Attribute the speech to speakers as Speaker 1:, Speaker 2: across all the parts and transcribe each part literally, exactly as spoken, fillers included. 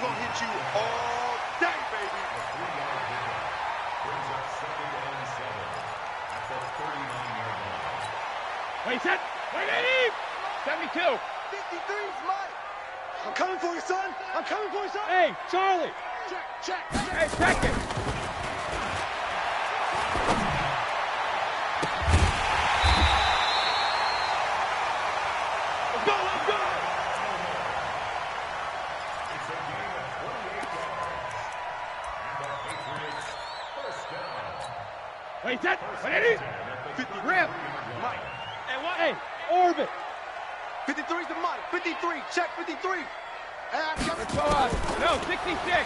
Speaker 1: gonna hit you all day, baby.
Speaker 2: Brings up second and seven at the thirty-nine-yard line.
Speaker 3: Wait, set. Wait, eighty. seventy-two.
Speaker 1: fifty-three's Mike. I'm coming for you, son. I'm coming for you, son.
Speaker 3: Hey, Charlie.
Speaker 1: Check, check, check.
Speaker 3: Hey, check it.
Speaker 1: Let's go, let's go.
Speaker 2: It's a gain of twenty-eight yards. And the Patriots first down.
Speaker 3: Wait, set. Wait, eighty.
Speaker 1: fifty.
Speaker 3: Rip.
Speaker 1: Mike.
Speaker 3: Hey, what? Hey, orbit.
Speaker 1: fifty-three's the Mike. fifty-three. Check fifty-three. Hey, I'm coming.
Speaker 3: Let's go on. No, sixty-six.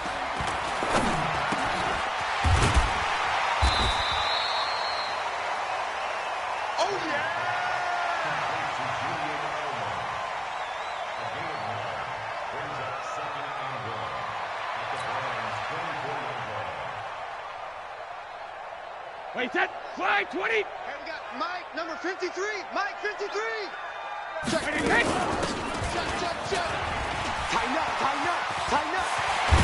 Speaker 1: Oh, yeah.
Speaker 3: Wait, set. Flag, twenty.
Speaker 1: Hey, we got Mike, number fifty-three. Mike, fifty-three. Check.
Speaker 3: Ready, hit.
Speaker 1: Check, check, check. Tighten up, tighten up, tighten up.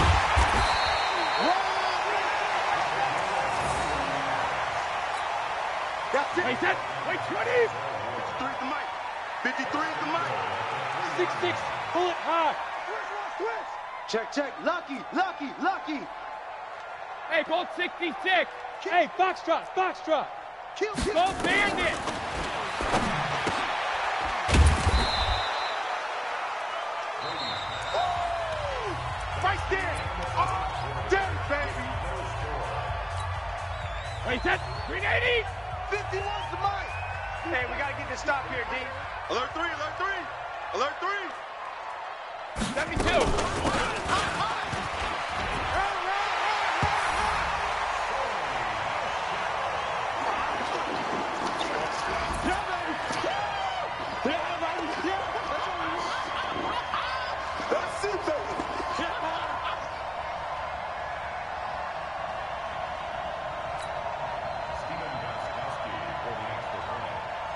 Speaker 1: That's it.
Speaker 3: Wait, set. Wait, twenty.
Speaker 1: fifty-three is the Mike. fifty-three is the Mike.
Speaker 3: six six. Pull it hard.
Speaker 1: Switch, switch. Check, check. Lucky, lucky, lucky.
Speaker 3: Hey, both sixty-six. Hey, foxtrot, foxtrot.
Speaker 1: Kill, kill.
Speaker 3: Both bandit.
Speaker 1: Right there. Oh, damn, baby.
Speaker 3: Wait, set. Green eighty.
Speaker 1: fifty-one's the Mike. Hey, we got to get this stop here, D. Alert three, alert three. Alert three.
Speaker 3: seventy-two.
Speaker 1: That's it, baby.
Speaker 2: Steven Gostkowski for the extra point.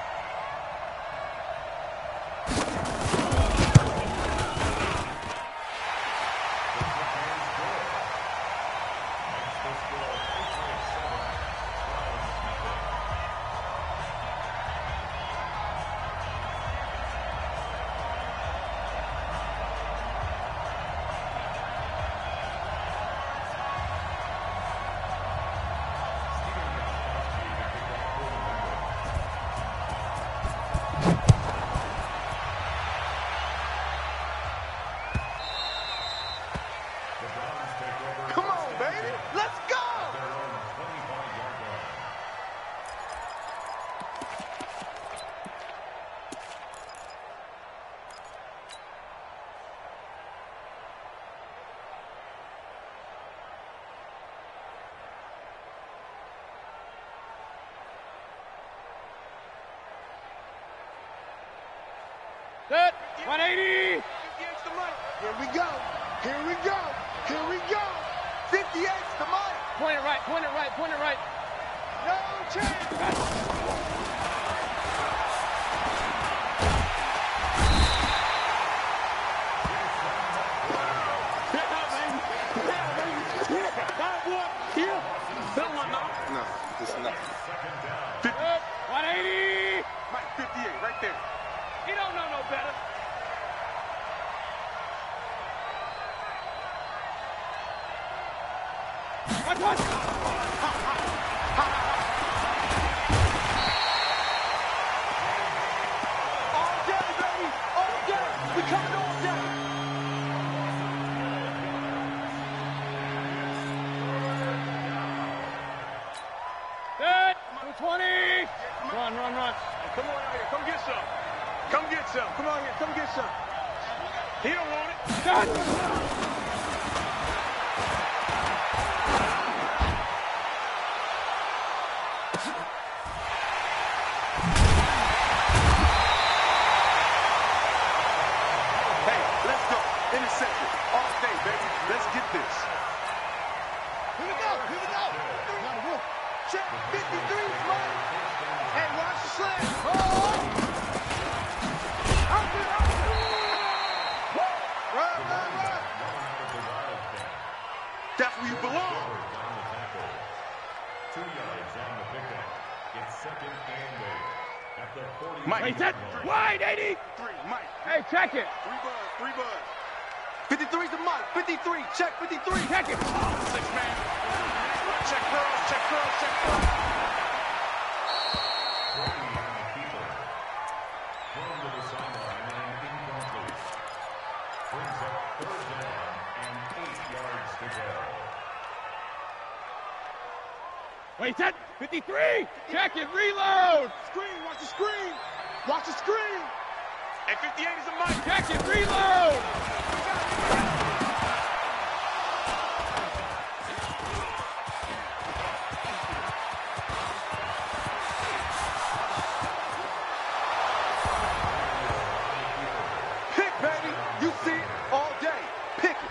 Speaker 1: Come on, baby. Let's go.
Speaker 3: Set. one eighty.
Speaker 1: fifty-eight's the Mike. Here we go. Here we go. Here we go. fifty-eight's the Mike.
Speaker 3: Point it right, point it right, point it right.
Speaker 1: No chance. No, this is not. fifty.
Speaker 3: one eighty.
Speaker 1: Mike, fifty-eight, right there.
Speaker 3: He don't know no better. Watch, watch.
Speaker 1: All day, baby. All day. We coming all day.
Speaker 3: Set. twenty. Run, run, run.
Speaker 1: Come on out here. Come get some. Come get some. Come on here. Come get some. He don't want it.
Speaker 3: Set.
Speaker 1: Hey, let's go. Intercepted. All day, baby. Let's get this. Here we go. Here we go. Check. fifty-three's Mike. Hey, watch the slam. Oh. Out there, out there. Run, run, run.
Speaker 3: Wait, set. Wide, eighty.
Speaker 1: Three, Mike.
Speaker 3: Hey, check it.
Speaker 1: Three buzz, three buzz. fifty-three to Mike. fifty-three, check fifty-three.
Speaker 3: Check it.
Speaker 1: Six man. Check curls, check curls, check curls.
Speaker 2: Thrown to the sideline and incomplete. Brings up third down and eight yards to go.
Speaker 3: Wait, set. fifty-three. Check it. Reload.
Speaker 1: Screen, watch the screen. Watch the screen. And fifty-eight is a Mike.
Speaker 3: Check it. Reload.
Speaker 1: Pick, baby. You see it all day. Pick it.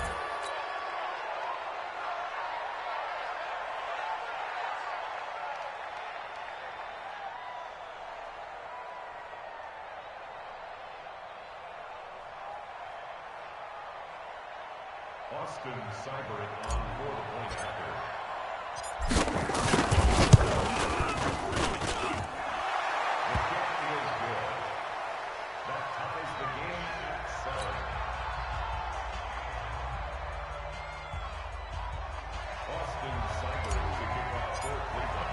Speaker 2: Austin Seibert on board point after. The kick is good. That ties the game at seven. Austin Seibert to kick off for Cleveland.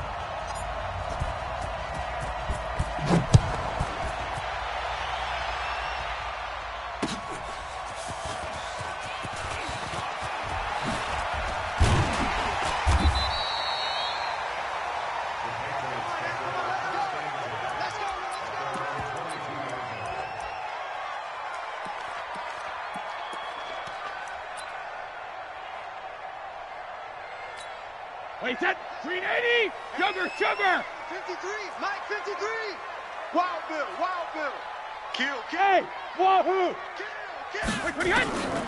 Speaker 3: Wait, set. Green, eighty. Sugar, sugar.
Speaker 1: fifty-three, Mike, fifty-three. Wild Bill, Wild Bill. Kill, kill,
Speaker 3: Hey, wahoo.
Speaker 1: kill, kill.
Speaker 3: Wait, twenty-eight.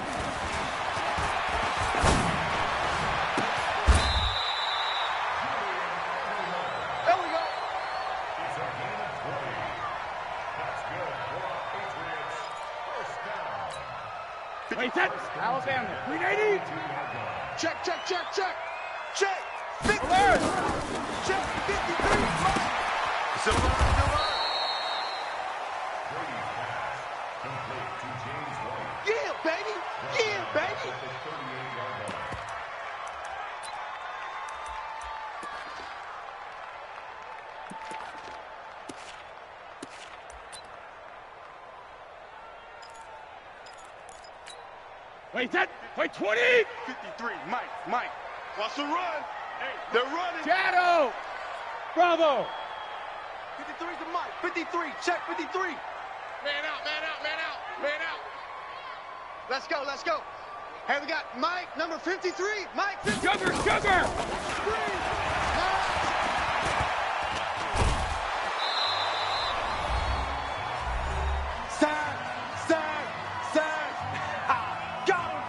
Speaker 1: There we go.
Speaker 2: It's a gain of twenty. That's good for our Patriots. First down.
Speaker 3: Wait, set. Alabama. Green, eighty.
Speaker 2: Two-yard line.
Speaker 1: Check, check, check, check. Check. fifty.
Speaker 3: Alert.
Speaker 1: Check, fifty-three, Mike. Still alive, still alive.
Speaker 2: Brady's pass complete to James White.
Speaker 1: Yeah, baby. Yeah, baby.
Speaker 2: At the thirty-eight-yard line.
Speaker 3: Wait, set. Wait, twenty.
Speaker 1: fifty-three, Mike, Mike. Watch the run. Hey, they're running.
Speaker 3: Shadow. Bravo.
Speaker 1: fifty-three to Mike. fifty-three, check fifty-three.
Speaker 4: Man out, man out, man out, man out. Let's go, let's go. Hey, we got Mike, number fifty-three. Mike, fifty-three.
Speaker 3: Sugar, sugar.
Speaker 1: Sack, sack, sack. Ah, got him.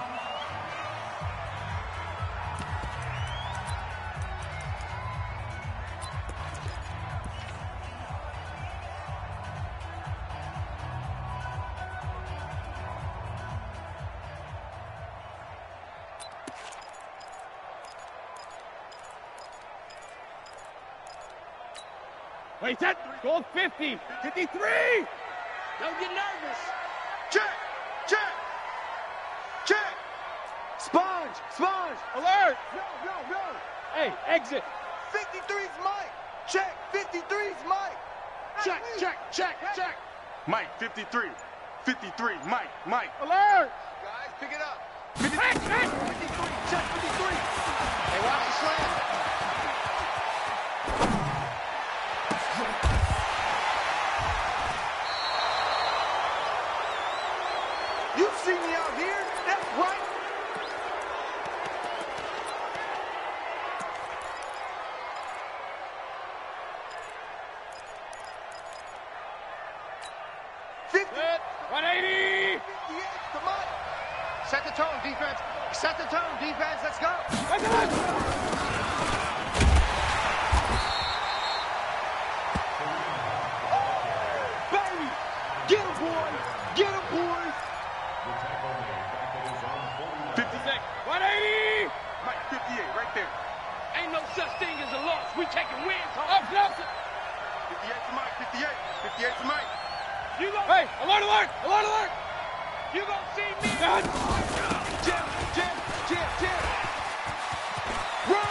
Speaker 3: Wait, set. Gold fifty. fifty-three.
Speaker 4: Don't get nervous.
Speaker 1: Check, check, check. Sponge, sponge.
Speaker 3: Alert.
Speaker 1: No, no, no.
Speaker 3: Hey, exit.
Speaker 1: fifty-three's Mike. Check, fifty-three's Mike. Check, check, check, check. Mike, fifty-three. fifty-three, Mike, Mike.
Speaker 3: Alert.
Speaker 4: Guys, pick it up.
Speaker 3: Hey, hey.
Speaker 1: fifty-three, check fifty-three.
Speaker 4: Hey, watch the slam.
Speaker 1: You see me out here? That's right. fifty,
Speaker 3: Good. one eighty.
Speaker 1: fifty-eight to Mike.
Speaker 4: Set the tone, defense. Set the tone, defense. Let's go.
Speaker 3: Wait, wait.
Speaker 1: Baby, get him, boy. Get him, boys.
Speaker 2: The tackle made back at his own forty-nine.
Speaker 3: fifty-six. one eighty.
Speaker 1: Mike, fifty-eight, right there.
Speaker 4: Ain't no such thing as a loss. We taking wins,
Speaker 3: Up, up.
Speaker 1: fifty-eight to Mike, fifty-eight. fifty-eight to Mike.
Speaker 3: You go. Hey, alert, alert, alert, alert. You gonna see me? God.
Speaker 1: Jim, Jim, Jim, Jim. Run!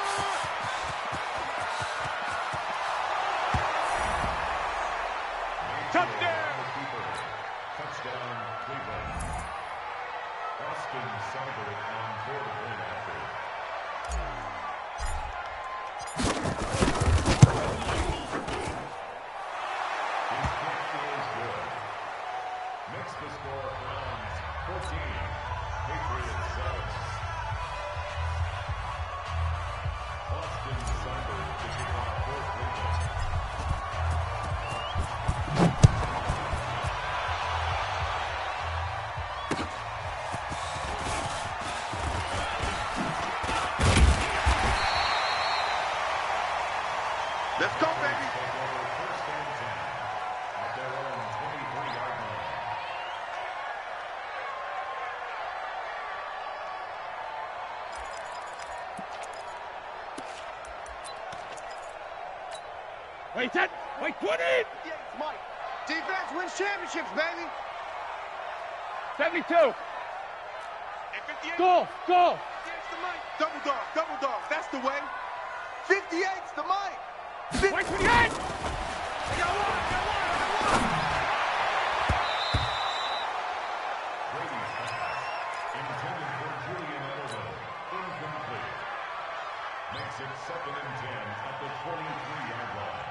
Speaker 2: Touchdown. Touchdown, Cleveland. Austin Seibert on fourth and after. His kick is good. Makes the score Browns fourteen, Patriots seven. Austin Seibert to kick off for Cleveland.
Speaker 1: Let's go, baby.
Speaker 2: Take over first and ten at their own twenty-three yard line.
Speaker 3: Wait, ten. Wait, twenty.
Speaker 4: fifty-eight, Mike. Defense wins championships, baby.
Speaker 3: seventy-two.
Speaker 1: And fifty-eight.
Speaker 3: Go, go.
Speaker 1: fifty-eight's the Mike. Double dog, double dog. That's the way. fifty-eight's the Mike.
Speaker 3: Wait, twenty-eight.
Speaker 1: I got one, I got one, I got one.
Speaker 2: Brady's pass, intended for Julian Edelman, incomplete. Makes it second and ten at the twenty-three yard line.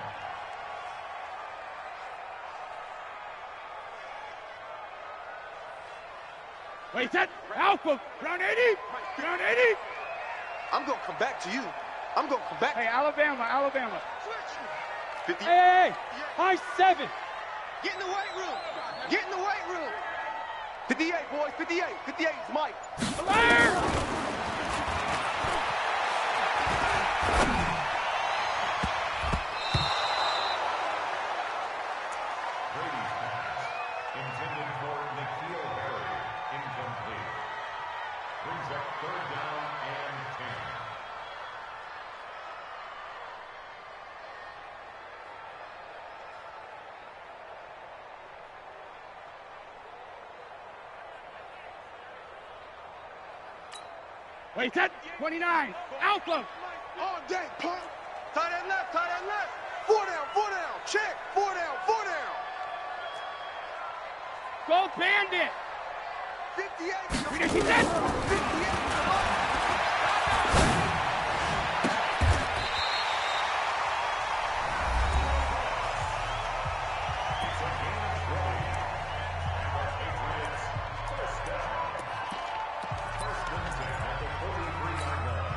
Speaker 3: Wait, ten. Alpha. Round eighty. Round eighty.
Speaker 1: I'm gonna come back to you. I'm gonna come back.
Speaker 3: Hey, Alabama, Alabama.
Speaker 1: fifty.
Speaker 3: Hey, hey, hey. High seven.
Speaker 4: Get in the weight room. Get in the weight room.
Speaker 1: fifty-eight, boys. fifty-eight. fifty-eight's Mike.
Speaker 3: Alert.
Speaker 2: Brady's pass, intended for N'Keal Harry, incomplete. Brings up third down and ten.
Speaker 3: Wait, ten. twenty-nine. Alpha.
Speaker 1: All day, punk. Tight end left, tight end left. Four down, four down. Check. Four down, four down.
Speaker 3: Gold Bandit.
Speaker 1: fifty-eight.
Speaker 3: We didn't see that.
Speaker 1: fifty-eight.
Speaker 2: It's a gain of twenty. And the Patriots first down. First and ten at the forty-three yard line.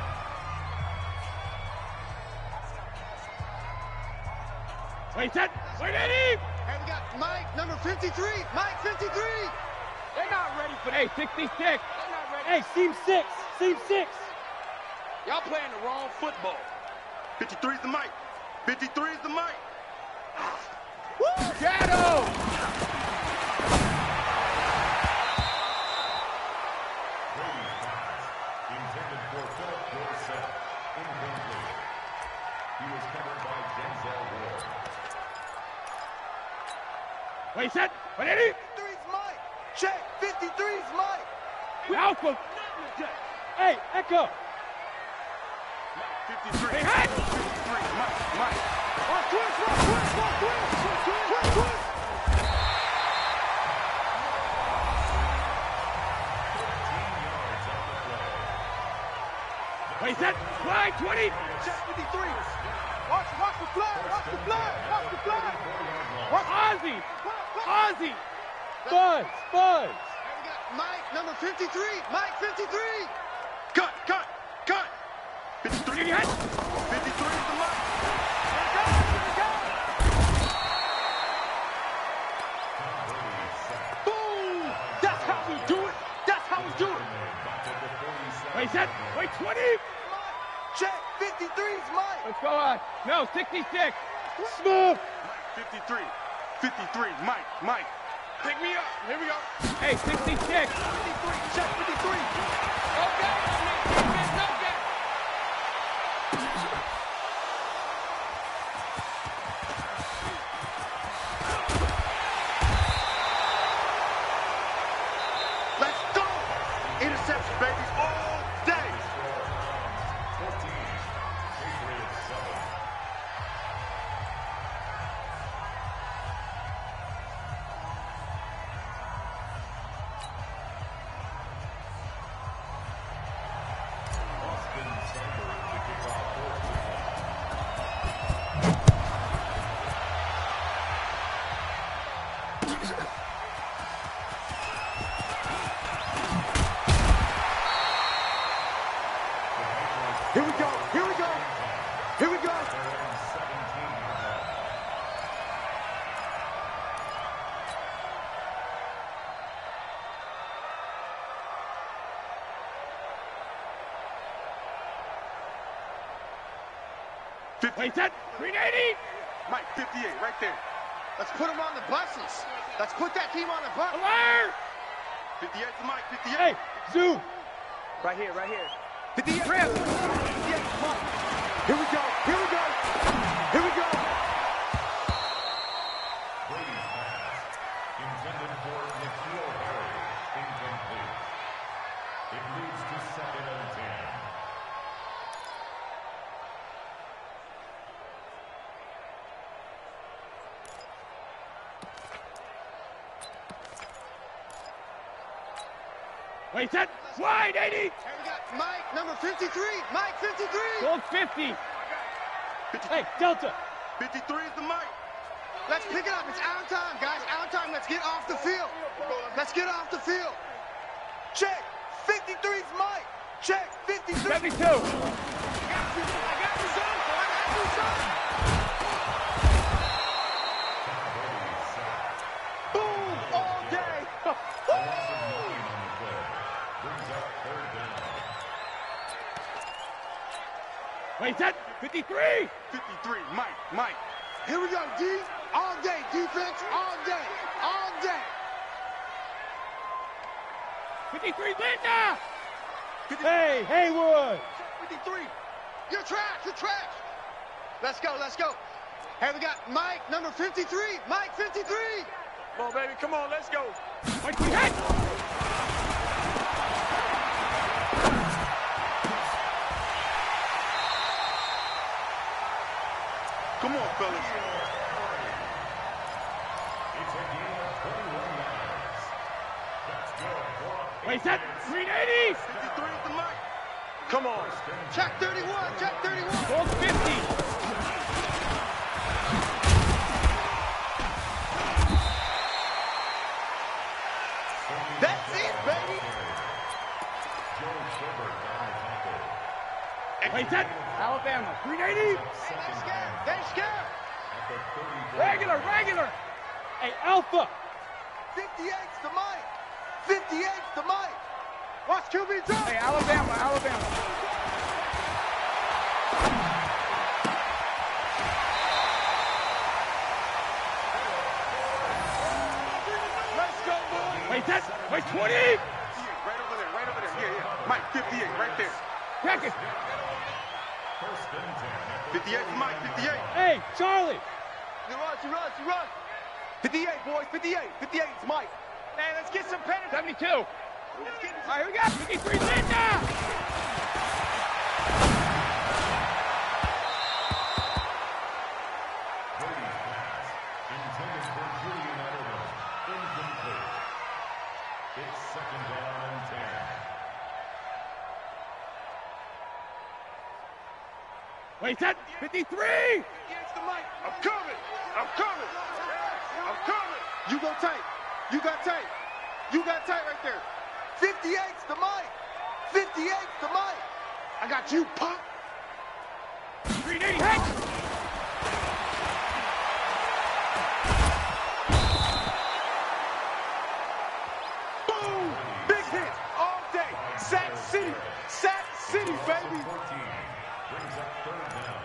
Speaker 3: Wait, ten. Wait, eighty.
Speaker 4: Hey, we got Mike, number fifty-three. Mike, fifty-three.
Speaker 3: They're not ready for hey, sixty-six.
Speaker 4: They're not ready.
Speaker 3: Hey, seam six. Seam six.
Speaker 4: Y'all playing the wrong football.
Speaker 1: fifty-three's the Mike. fifty-three's the Mike.
Speaker 3: Shadow.
Speaker 2: Brady's pass, intended for Philip Dorsett, incomplete. He was covered by Denzel Ward.
Speaker 3: Wait, ten. Wait, eighty.
Speaker 1: fifty-three's Mike. Check. fifty-three's Mike.
Speaker 3: Alpha. Hey, Echo.
Speaker 1: fifty-three.
Speaker 3: Hey, hey.
Speaker 1: fifty-three. Mike. Mike.
Speaker 4: One twist, one twist, one twist. Twist, twist.
Speaker 2: fifteen yards on the play.
Speaker 3: Wait, ten. Fly, twenty.
Speaker 1: Check. fifty-three. Watch, watch the flag. Watch the flag. Watch the flag.
Speaker 3: Watch Ozzy. Ozzy. Buzz, Buzz.
Speaker 4: Hey, we got Mike, number fifty-three. Mike, fifty-three.
Speaker 1: Cut, cut, cut. fifty-three.
Speaker 3: Did he hit?
Speaker 1: fifty-three's the Mike.
Speaker 4: Boom. That's how we do it. That's how we do it.
Speaker 3: Wait, ten. Wait, twenty.
Speaker 1: Check. fifty-three's Mike.
Speaker 3: Let's go on. No, sixty-six. Smooth.
Speaker 1: fifty-three. fifty-three. Mike. Mike. Pick me up. Here we go.
Speaker 3: Hey, sixty-six.
Speaker 1: fifty-three. Check. fifty-three.
Speaker 4: Okay. Defense, okay.
Speaker 1: Here we go. Here we go. Here we go.
Speaker 3: Wait, set. three eighty.
Speaker 1: Mike, fifty-eight, right there.
Speaker 4: Let's put them on the buses. Let's put that team on the bus.
Speaker 3: Alert!
Speaker 1: fifty-eight to Mike, fifty-eight.
Speaker 3: Hey, zoom.
Speaker 4: Right here, right here.
Speaker 1: fifty-eight.
Speaker 3: Rip.
Speaker 1: fifty-eight to Mike. Here we go. Here we go. Here we go.
Speaker 2: Brady's pass, intended for Nikhil Harry, incomplete. It leads to second and ten.
Speaker 3: Wait, set. Wide eighty.
Speaker 4: Here we got Mike, number fifty-three. Mike, fifty-three.
Speaker 3: Gold fifty. Hey, Delta.
Speaker 1: fifty-three is the Mike.
Speaker 4: Let's pick it up. It's out of time, guys. Out of time. Let's get off the field. Let's get off the field.
Speaker 1: Check. fifty-three is Mike. Check. fifty-three.
Speaker 3: seventy-two.
Speaker 4: I got you. I got you, son. I got you, son.
Speaker 1: Boom. All day.
Speaker 2: Brings up third down.
Speaker 3: Wait, set. fifty-three.
Speaker 1: fifty-three, Mike. Mike.
Speaker 4: Here we go, D. All day. Defense. All day. All day.
Speaker 3: fifty-three, Linda. Hey, Haywood.
Speaker 1: fifty-three.
Speaker 4: You're trash. You're trash. Let's go. Let's go. Here we got Mike, number fifty-three. Mike, fifty-three.
Speaker 1: Come on, baby. Come on. Let's go.
Speaker 3: Wait, we hit.
Speaker 1: Come on, fellas.
Speaker 2: It's a game of twenty-one yards. That's good for a
Speaker 3: Wait, set. three eighty.
Speaker 1: fifty-three is the Mike. Come on.
Speaker 4: Check thirty-one. Check thirty-one.
Speaker 3: Gold fifty.
Speaker 1: That's it, baby.
Speaker 2: Joe Schubert down the tackle.
Speaker 3: Wait, set. Alabama. three eighty.
Speaker 4: They scared. They scared.
Speaker 2: At the thirty-four.
Speaker 3: Regular, regular. Hey, Alpha.
Speaker 1: fifty-eight's the Mike. fifty-eight's the Mike.
Speaker 4: Watch Q B drop.
Speaker 3: Hey, Alabama, Alabama.
Speaker 1: Let's go, boys.
Speaker 3: Wait, set. Wait, twenty.
Speaker 1: Right over there. Right over there. Yeah, yeah. Mike, fifty-eight, right there.
Speaker 3: Check it.
Speaker 2: First and ten.
Speaker 1: fifty-eight to Mike, fifty-eight.
Speaker 3: Hey, Charlie.
Speaker 1: You run, you run, you run. fifty-eight, boys, fifty-eight. fifty-eight's Mike.
Speaker 4: Man, let's get some penalty.
Speaker 3: seventy-two.
Speaker 4: Let's get
Speaker 3: All right, here we go. fifty-three, Linda.
Speaker 2: Brady's pass, intended for Julian Edelman, incomplete. It's second down and ten.
Speaker 3: Wait, set. fifty-three.
Speaker 1: Here's the Mike. I'm coming. I'm coming. I'm coming. You go tight. You got tight. You got tight right there. fifty-eight's the Mike. fifty-eight's the Mike. I got you, pop.
Speaker 3: three eighty, hey.
Speaker 1: Boom. Big hit all day. Sack City. Sack City, baby.
Speaker 2: fourteen brings up third down.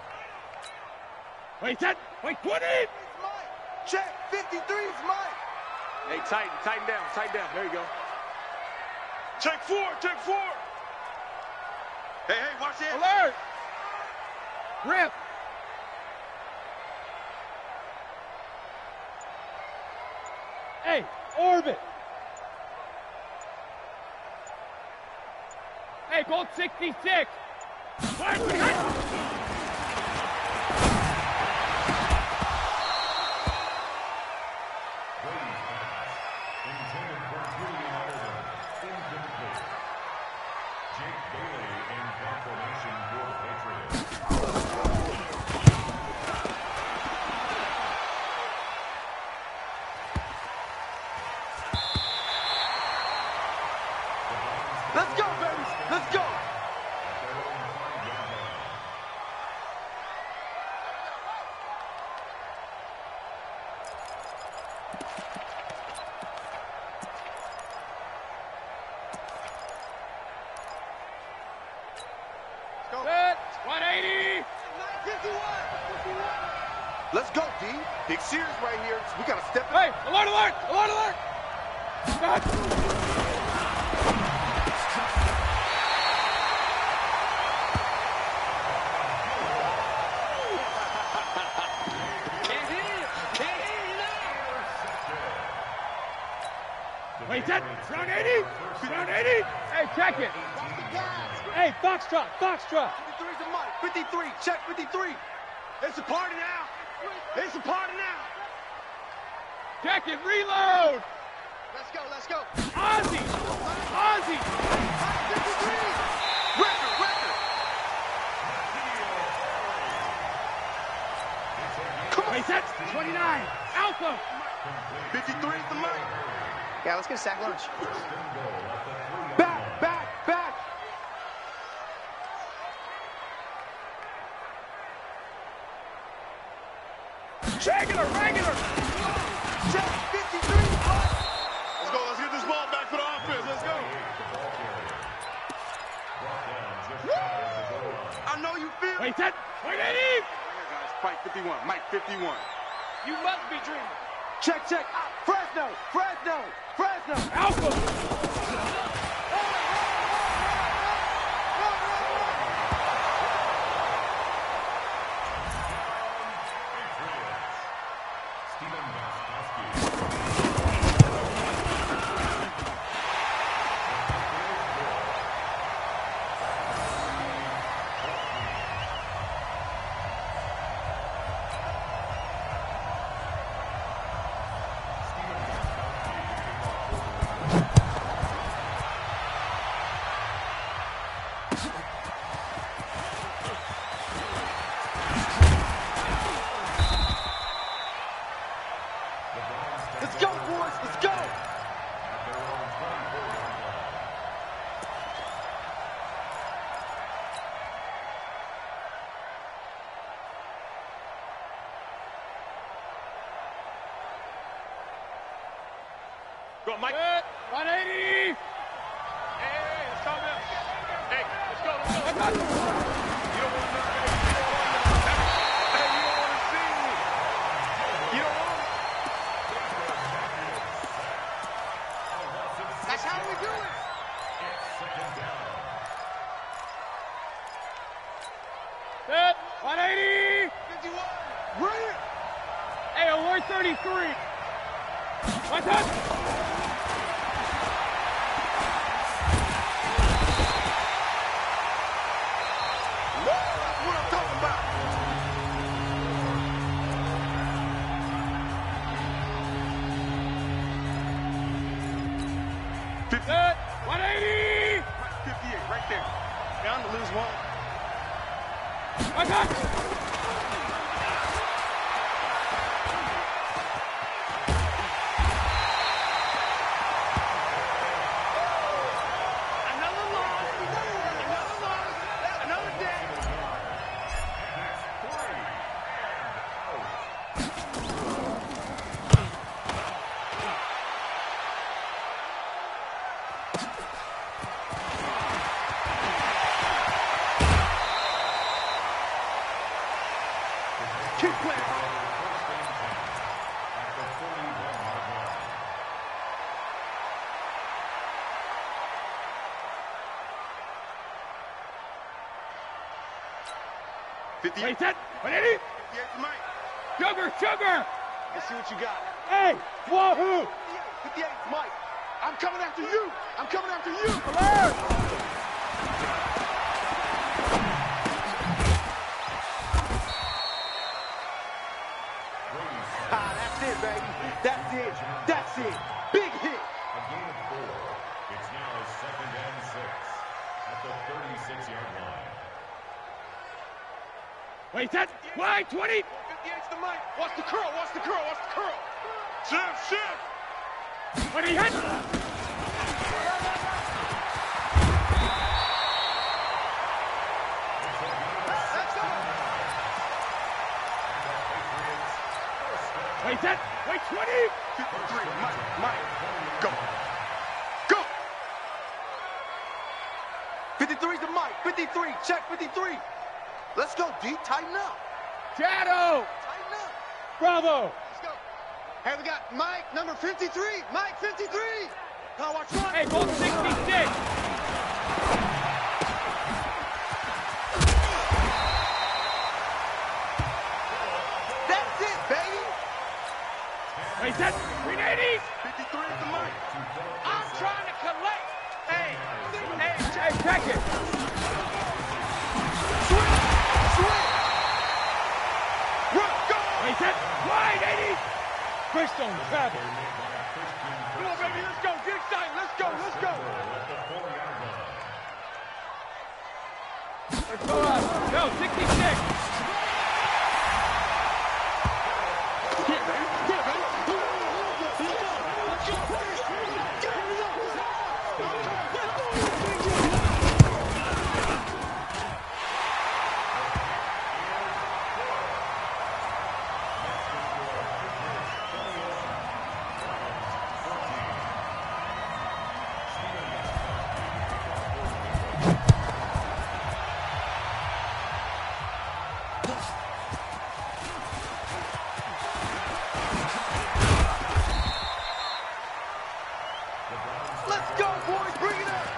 Speaker 3: Wait, set. Wait, twenty.
Speaker 1: It's Mike. Check. fifty-three's Mike.
Speaker 4: Hey, tighten, tighten down, tighten down. There you go.
Speaker 1: Check four. Check four. Hey, hey, watch it.
Speaker 3: Alert. Rip. Hey, orbit. Hey, Gold sixty-six. Wide we hit.
Speaker 2: Brady's pass, intended for Julian Edelman, incomplete. Jake Bailey in confirmation for the Patriots.
Speaker 3: Check. Alert, alert. Back. Wait, that round eighty? Round eighty? Hey, check it. Hey, Foxtrot, Foxtrot.
Speaker 4: fifty-three's the mic. fifty-three, check fifty-three. It's a party now. It's a party now.
Speaker 3: Check it, reload.
Speaker 4: Let's go, let's go.
Speaker 3: Ozzy, Ozzy.
Speaker 4: fifty-three. Record, record. Come on.
Speaker 3: Wait, that's twenty-nine. Alpha.
Speaker 4: fifty-three's the mic.
Speaker 5: Yeah, let's get a sack lunch.
Speaker 4: Back, back, back.
Speaker 3: Regular, regular.
Speaker 4: Check fifty-three. Let's go, let's get this ball back for the offense. Let's go. I know you feel.
Speaker 3: Wait, that point eighty.
Speaker 1: Right here, guys. Fight fifty-one. Mike fifty-one.
Speaker 3: You must be dreaming.
Speaker 4: Check, check. Fresno, Fresno, Fresno.
Speaker 3: Alpha.
Speaker 4: Let's go, boys. Let's go.
Speaker 3: Go, Mike. one eighty. Hey, hey, let's calm down. Hey, let's go, let's go. Let's go. You don't want to know. Hey, you don't want to see me. You don't want to.
Speaker 4: That's how we do it.
Speaker 3: Set. one eighty.
Speaker 4: fifty-one. Bring it.
Speaker 3: Hey, alert thirty-three. One touch.
Speaker 4: That's what I'm talking about.
Speaker 3: Set. one eighty.
Speaker 1: fifty-eight, right there.
Speaker 4: Down to lose one.
Speaker 3: One touch.
Speaker 4: Another loss. Another loss. Another day. Keep playing.
Speaker 1: fifty-eight.
Speaker 3: Wait, set. one eighty.
Speaker 1: fifty-eight to Mike.
Speaker 3: Sugar, sugar.
Speaker 4: Let's see what you got.
Speaker 3: Hey, wahoo.
Speaker 4: fifty-eight, Mike. I'm coming after you. I'm coming after you.
Speaker 3: Alert.
Speaker 4: Ah, that's it, baby. That's it. That's it. Big hit.
Speaker 2: A gain of four. It's now second and six at the thirty-six-yard line.
Speaker 3: Wait, set. Wide twenty.
Speaker 4: fifty-eight's the mic. Watch the curl. Watch the curl. Watch the curl.
Speaker 1: Shift, shift.
Speaker 3: When he hit.
Speaker 4: Let's go.
Speaker 3: Wait, set. Wait, twenty.
Speaker 1: fifty-three. Mike, Mike. Go. Go.
Speaker 4: fifty-three's the mic. fifty-three. Check fifty-three. Let's go, D. Tighten up.
Speaker 3: Shadow.
Speaker 4: Tighten up.
Speaker 3: Bravo.
Speaker 4: Let's go. Hey, we got Mike, number fifty-three. Mike, fifty-three. Now watch one.
Speaker 3: Hey, ball sixty-six.
Speaker 4: That's it, baby.
Speaker 3: Wait, that's three eighty.
Speaker 1: fifty-three is the Mike.
Speaker 3: I'm trying to collect. Hey, hey, hey, check it.
Speaker 1: Swing! Swing! Run! Go!
Speaker 3: Wait, that's wide eighty. Crystal travel.
Speaker 1: Come on, baby, let's go. Get excited. Let's go. Let's go.
Speaker 3: Let's go up. No, sixty-six.
Speaker 1: Get it, baby. Get it, baby. Let's go. Let's go, boys. Bring it up.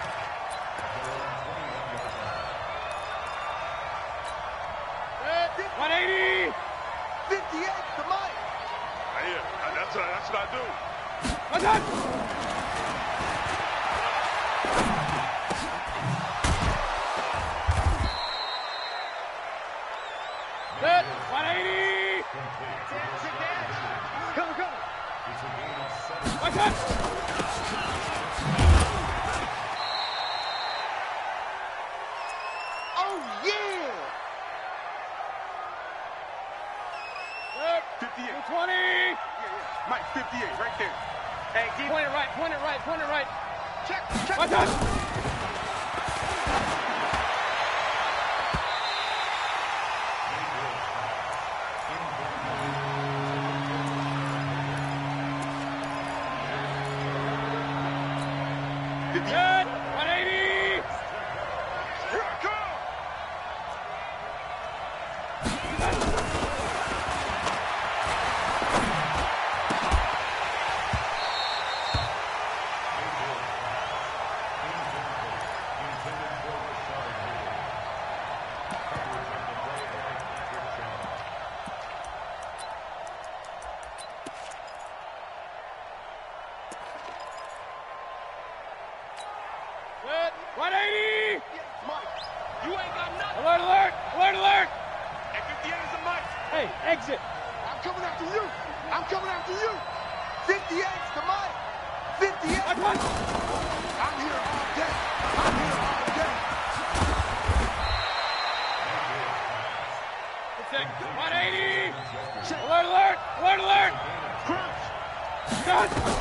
Speaker 3: one eighty.
Speaker 4: fifty-eight to Mike.
Speaker 1: Yeah, that's, uh, that's what I do.
Speaker 3: What's up? Good. one eighty.
Speaker 4: Come, come.
Speaker 3: What's up?
Speaker 4: Oh, yeah.
Speaker 3: Good.
Speaker 1: fifty-eight.
Speaker 3: twenty.
Speaker 1: Yeah, yeah. Mike, fifty-eight, right there.
Speaker 3: Hey, keep point it right, point it right, point it right.
Speaker 4: Check, check.
Speaker 3: What's up? Good. one eighty.
Speaker 1: Here I come.
Speaker 3: Good. one eighty.
Speaker 1: Mike.
Speaker 3: You ain't got nothing. Alert, alert, alert, alert.
Speaker 1: And fifty-eight is the Mike.
Speaker 3: Hey, exit.
Speaker 4: I'm coming after you. I'm coming after you. fifty-eight to Mike. fifty-eight.
Speaker 3: What's up?
Speaker 4: I'm here all day. I'm here all day.
Speaker 3: one eighty. Alert, alert, alert, alert.
Speaker 1: Crunch.
Speaker 3: Good.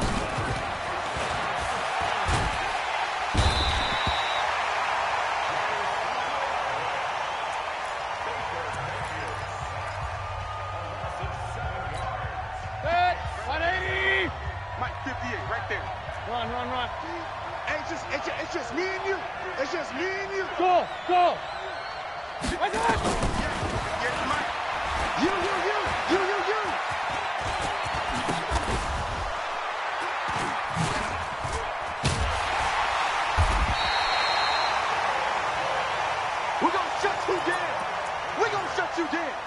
Speaker 3: Good. one eighty.
Speaker 1: Mike, fifty-eight, right there.
Speaker 3: Run, run, run.
Speaker 4: Hey, it's just, it's just, it's just me and you. It's just me and you.
Speaker 3: Go, go. What's up?
Speaker 1: Yes, Mike.
Speaker 4: You, you, you, you, you, you. We're gonna shut you down. We're gonna shut you down.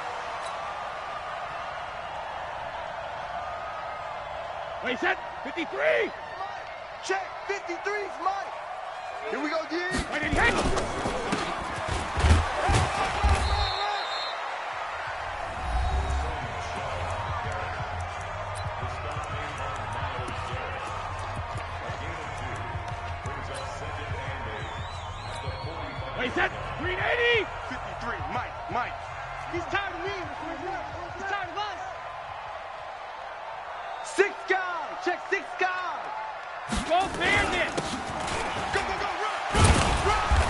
Speaker 3: Wait, set. fifty-three.
Speaker 4: Check, fifty-three's Mike. Here we go, D.
Speaker 3: one eighty-eight. Wait, set. Green eighty.
Speaker 1: fifty-three, Mike, Mike.
Speaker 4: He's tired of me. He's tired of us. Six guys. Check six guys.
Speaker 3: Go Bandit.
Speaker 1: Go, go, go, run, run, run.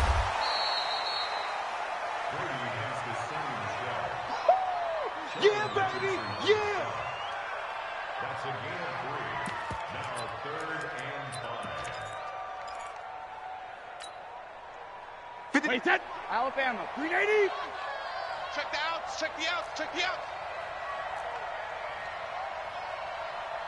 Speaker 4: Yeah, baby. Yeah.
Speaker 2: That's a gain of three. Now third and five.
Speaker 3: Wait, set. Alabama. Green eighty.
Speaker 1: Check the outs, check the outs, check the outs.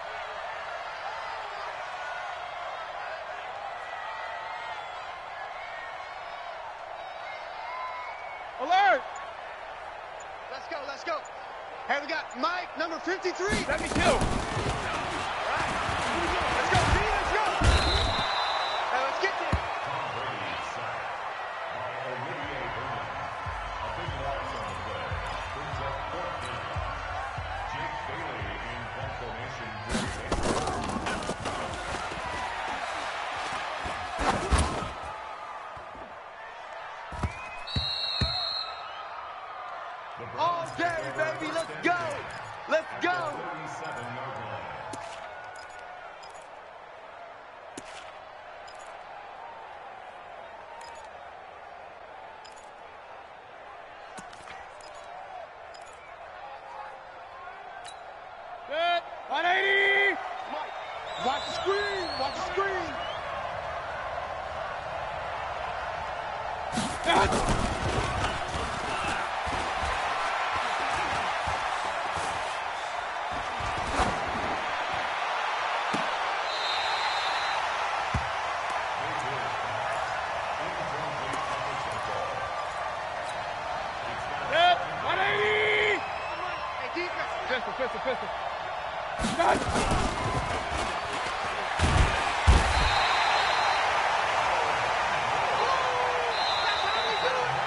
Speaker 3: Alert!
Speaker 4: Let's go, let's go. Hey, we got Mike, number fifty-three.
Speaker 3: seventy-two.
Speaker 4: All right. Let's go, Pete, let's go. Hey, let's get this.
Speaker 2: Tom Brady sacked by Olivier Vernon. A big loss on the play. Brings up fourth down. Jake Bailey in front formation.
Speaker 1: All day, baby. Let's go. Let's go.
Speaker 2: thirty-seven yard line.
Speaker 3: Good. one eighty.
Speaker 1: Watch the screen. Watch the screen.
Speaker 3: Good. one eighty.
Speaker 4: Hey, defense.
Speaker 3: Pistol, pistol, pistol.
Speaker 4: That's how we do it.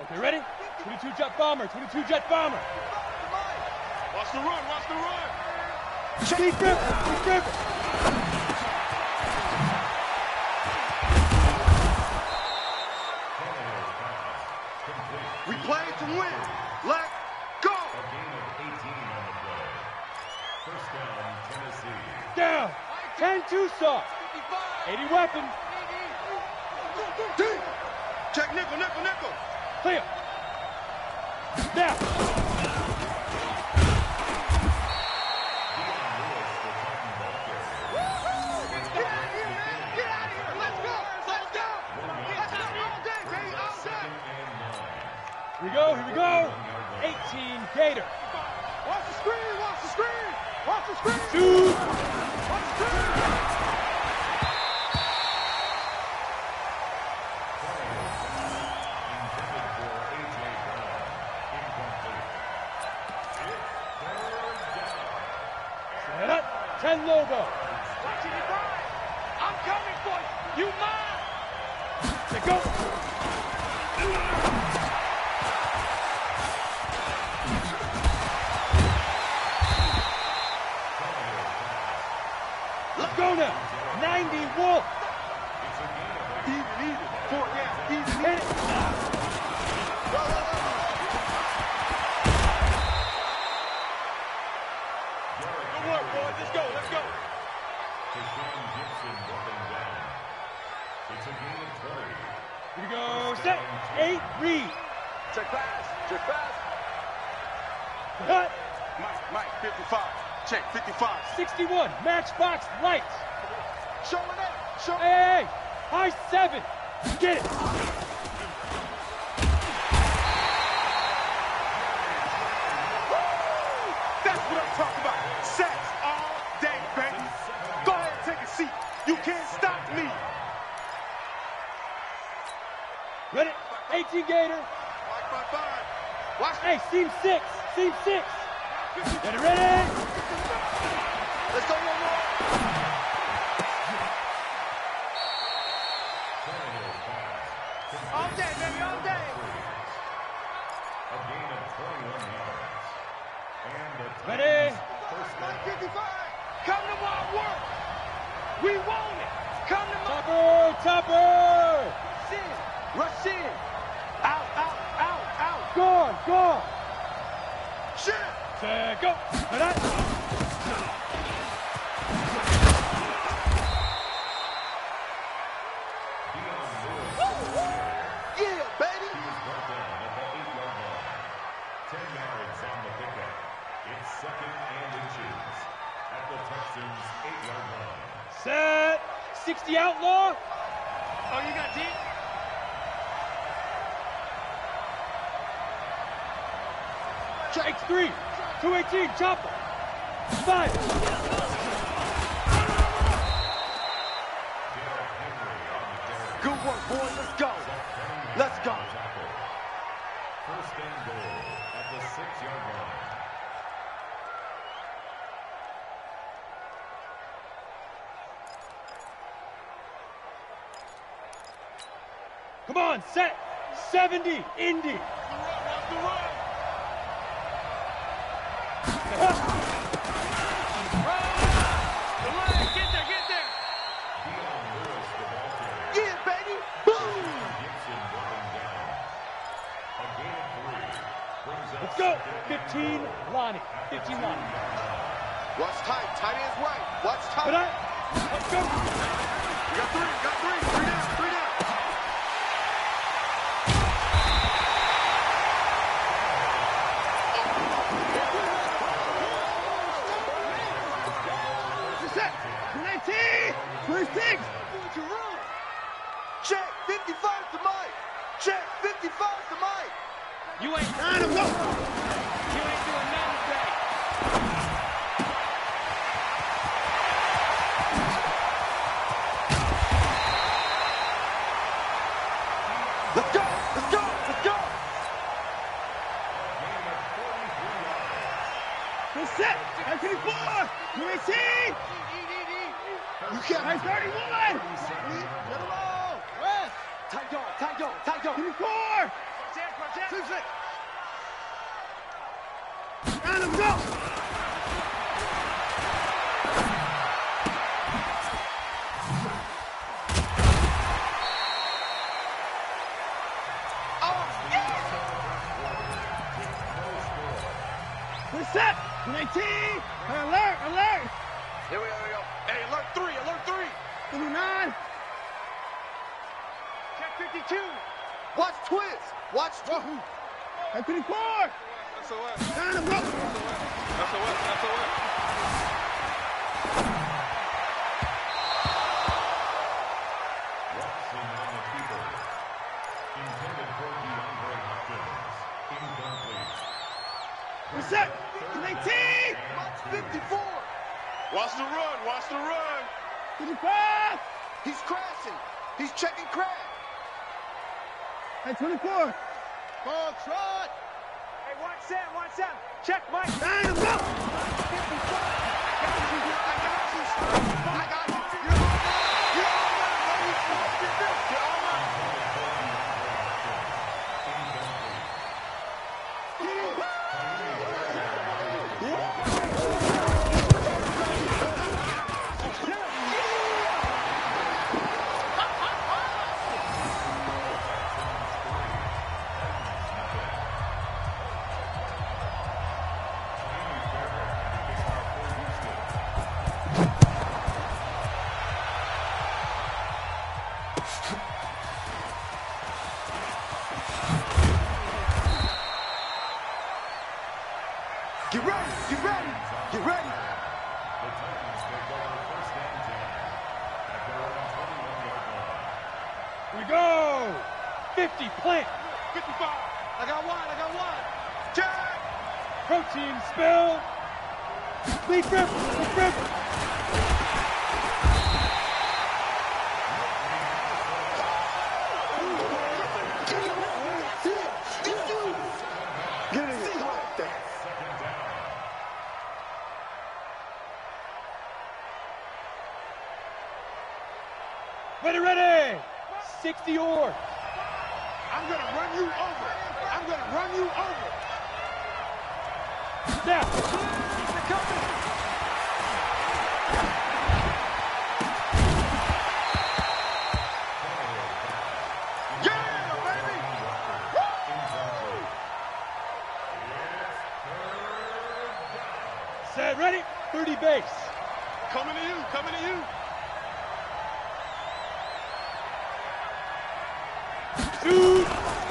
Speaker 3: Okay, ready? twenty-two jet bomber, twenty-two jet bomber.
Speaker 1: Watch the run, watch the run.
Speaker 3: Keep dribbling, keep dribbling.
Speaker 1: We play to win. Let's go.
Speaker 2: A game of eighteen on the play. First down, Tennessee.
Speaker 3: Down. ten Tucson. eighty weapon.
Speaker 1: D. Check nickel, nickel, nickel.
Speaker 3: Clear. Now.
Speaker 1: Get out of here, man. Get out of here. Let's go. Let's go. Let's go all day, baby. All day.
Speaker 3: Here we go, here we go. eighteen Gator.
Speaker 1: Watch the screen, watch the screen. Watch the screen.
Speaker 3: Shoot.
Speaker 1: Watch the screen.
Speaker 3: ten Lobo.
Speaker 1: Watch it, I'm coming for you. You mine.
Speaker 3: Let's go. Let's go now. ninety Wolf.
Speaker 1: Even, even. Four down. Even,
Speaker 3: Hit
Speaker 1: even.
Speaker 3: it.
Speaker 1: Good work, boys. Let's go. Let's go.
Speaker 2: It's a game of twenty.
Speaker 3: Here we go. Set. Eight Reed.
Speaker 1: Check pass. Check pass.
Speaker 3: Cut.
Speaker 1: Mike, Mike, fifty-five. Check, fifty-five.
Speaker 3: sixty-one. Matchbox Lights.
Speaker 1: Show it up. Show it
Speaker 3: Hey, hey. High seven. Get it.
Speaker 1: That's what I'm talking about. Sacks all day, baby. Go ahead and take a seat. You can't stop me.
Speaker 3: Ready? eighteen Gator.
Speaker 1: Mike by five. Watch
Speaker 3: Hey, seam six. Seam six. Get it ready.
Speaker 1: Let's go one more. All day, baby, all day.
Speaker 2: A gain of twenty-one yards. And the
Speaker 3: Ready?
Speaker 2: first
Speaker 1: Mike
Speaker 2: down.
Speaker 1: fifty-five. Come to my work. We want it. Come to my
Speaker 3: Topper, topper.
Speaker 1: Rush in. Rush in. Out, out, out, out.
Speaker 3: Gone, gone.
Speaker 1: Shit.
Speaker 3: Set, go. Cut that.
Speaker 1: Yeah, baby.
Speaker 2: He was brought down at the eight-yard line. Ten yards on the pickup. It's second and inches at the Texans' eight-yard line.
Speaker 3: Set. sixty Outlaw.
Speaker 1: Oh, you got deep?
Speaker 3: X three. two eighteen. Chopper. Five.
Speaker 1: Good work, boys. Let's go. Let's go.
Speaker 2: First and goal at the six-yard line.
Speaker 3: Come on, set. seventy. Indy.
Speaker 1: Watch the run. Get there, get there.
Speaker 2: Dion Lewis, the ball carrier.
Speaker 1: Yeah, baby. Boom.
Speaker 2: Gibson running down. A gain of three. Brings up
Speaker 3: Let's go.
Speaker 2: second and
Speaker 3: fifteen
Speaker 2: goal.
Speaker 3: Lonnie. fifteen Lonnie.
Speaker 1: Watch tight. Tight ends right. Watch tight.
Speaker 3: Cut that. Let's go.
Speaker 1: You got three. Got three. Three down. Three down.
Speaker 3: nineteen. twenty-six.
Speaker 1: Check. fifty-five to Mike. Check. fifty-five to Mike.
Speaker 3: You ain't nine of them. You ain't doing nothing today.
Speaker 1: Let's go. Let's go. Let's go.
Speaker 3: Good set. nine twenty-four. two eighteen.
Speaker 1: You can't.
Speaker 3: nine thirty-one.
Speaker 1: Let him all. Rest. Tight dog. Tight dog. Tight dog.
Speaker 3: twenty-four.
Speaker 1: Check,
Speaker 4: Two six. And let's go. We're set. nineteen. Alert, alert.
Speaker 1: Here we go, here we go. Hey, alert three, alert three.
Speaker 4: fifty-nine.
Speaker 1: Check fifty-two. Watch twist. Watch twist.
Speaker 4: And fifty-four.
Speaker 3: S O S.
Speaker 4: And let's go.
Speaker 3: S O S. S O S.
Speaker 2: Watching on the keeper. Intended for DeAndre Hopkins. Incomplete.
Speaker 4: We're set. nineteen.
Speaker 1: Watch fifty-four.
Speaker 3: Watch the run. Watch the run.
Speaker 4: fifty-five.
Speaker 1: He's crashing. He's checking crash.
Speaker 4: And twenty-four.
Speaker 1: Ball trot.
Speaker 5: Hey, watch Sam, watch Sam. Check Mike.
Speaker 4: And let's go.
Speaker 1: fifty-four. I got you. I got you. I got you. You're all right. You're all right, baby. You're all right. Get ready, get ready, get ready.
Speaker 2: The Titans take over first and ten at their own twenty-one-yard line.
Speaker 3: Here we go. fifty, plant. fifty-five.
Speaker 1: I got one, I got one. Jack!
Speaker 3: Protein spill. Lead grip. Lead grip.
Speaker 1: Get in here, like that.
Speaker 2: Second down.
Speaker 3: Ready, ready. sixty yards.
Speaker 1: I'm gonna run you over. I'm gonna run you over.
Speaker 3: Snap.
Speaker 1: Yeah, baby!
Speaker 3: Set, ready. thirty base.
Speaker 1: Coming to you, coming to you.
Speaker 3: Shoot.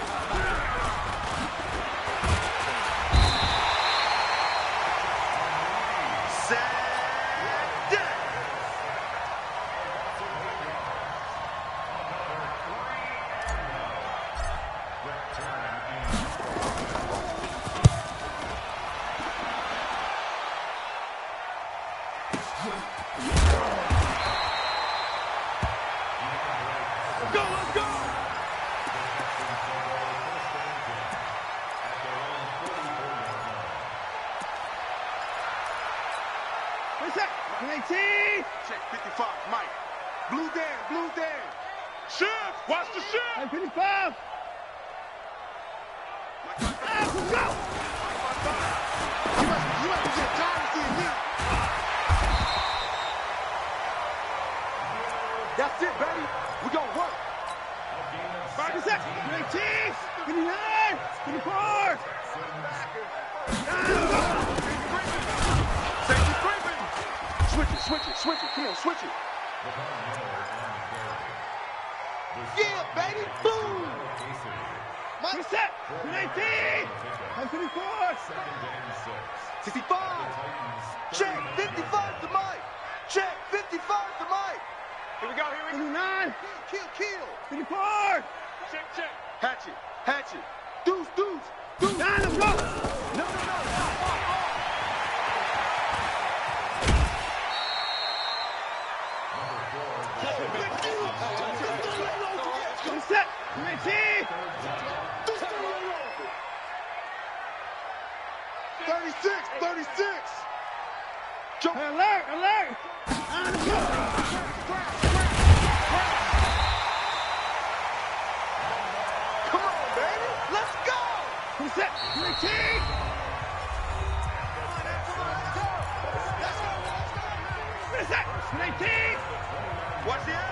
Speaker 1: Set, down. Let's go, let's go!
Speaker 4: We're set. nineteen.
Speaker 1: Check fifty-five, Mike. Blue Dan, blue Dan.
Speaker 3: Shift. Watch the shift.
Speaker 4: And fifty-five. And let's go.
Speaker 1: You must, you must be getting tired of seeing me. That's it, baby. We gonna work.
Speaker 4: We're set. nineteen. fifty-nine. fifty-four. And let's go.
Speaker 1: Safety creeping. Switch it, switch it, switch it. Come on, switch it. Yeah, baby. Boom. Mike.
Speaker 4: We're set. nineteen. And fifty-four.
Speaker 1: fifty-five. Check fifty-five to Mike. Check fifty-five to Mike.
Speaker 3: Here we go. Here we go.
Speaker 4: fifty-nine.
Speaker 1: Kill, kill.
Speaker 4: fifty-four.
Speaker 3: Check, check.
Speaker 1: Hatchet, hatchet. Deuce, deuce, deuce.
Speaker 4: And let's go.
Speaker 1: No, no, no.
Speaker 4: We're set. nineteen.
Speaker 1: thirty-six, thirty-six. Jump.
Speaker 4: Alert, alert. And let's go.
Speaker 1: Come on, baby. Let's go. nineteen. Finish that. nineteen.
Speaker 4: Watch the end.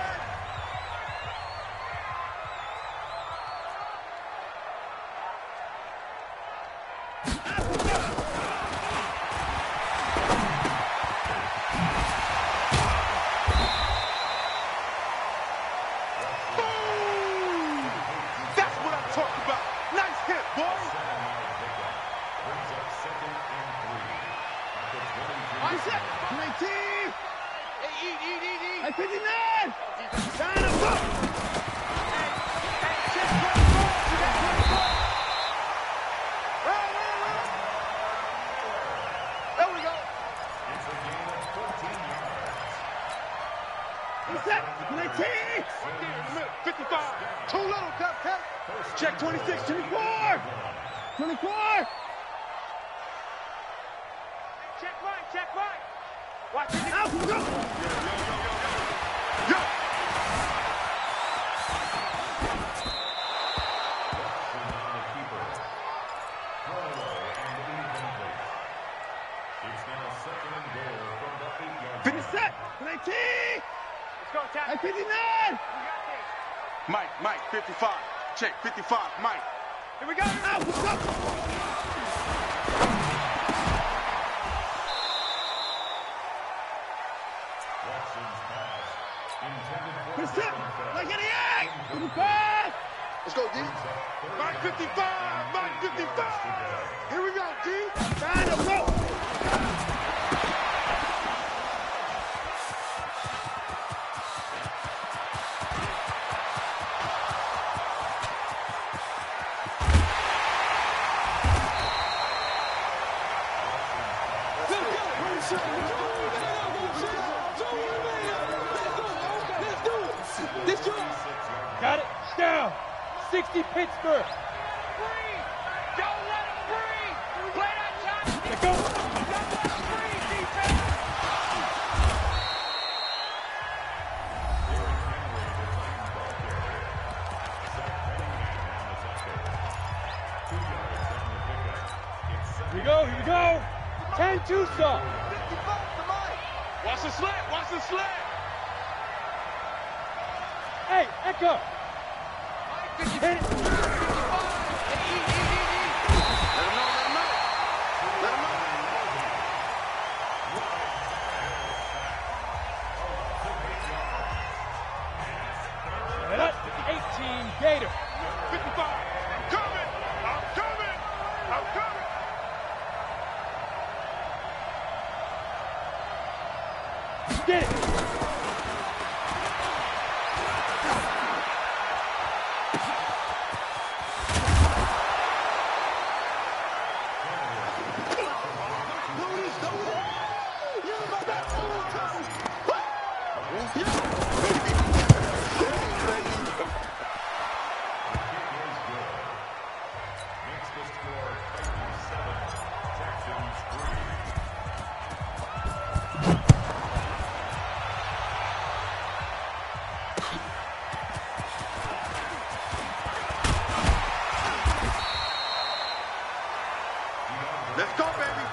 Speaker 1: nineteen! Hey, eat, eat, eat, eat! At fifty-nine! Down and go! Hey, hey, check twenty-four! You got twenty-four! Run, run, run! There we go!
Speaker 2: It's a gain of fourteen yards.
Speaker 1: What's that? nineteen!
Speaker 4: Right there in the middle, fifty-five! Too little, Cupcake!
Speaker 1: Check twenty-six, twenty-four! twenty-four!
Speaker 5: Check right, check right. Watch it.
Speaker 1: Out, go!
Speaker 4: Yo!
Speaker 1: Finish that! nineteen!
Speaker 5: Let's go, Tap.
Speaker 1: At fifty-nine!
Speaker 5: We got this.
Speaker 4: Mike, Mike, fifty-five. Check, fifty-five, Mike.
Speaker 5: Here we go.
Speaker 1: Out, let's go! Finish that! Like any egg! fifty-five!
Speaker 4: Let's go, D. Mike, fifty-five! Mike, fifty-five! Here we go, D.
Speaker 1: Down and go!
Speaker 5: Got it. Down. sixty Pittsburgh. Breathe. Don't let him breathe. Play that shot. Let go. Don't let him breathe, defense. Here we go. Here we go. ten two stop.
Speaker 4: Watch the slant, watch the slant.
Speaker 5: Hey, Echo. Hit it.
Speaker 4: Let him know, let him know. Let him know.
Speaker 5: Set up. eighteen Gator.
Speaker 4: fifty-five. I'm coming. I'm coming. I'm coming.
Speaker 5: Get it.
Speaker 4: Let's go, baby.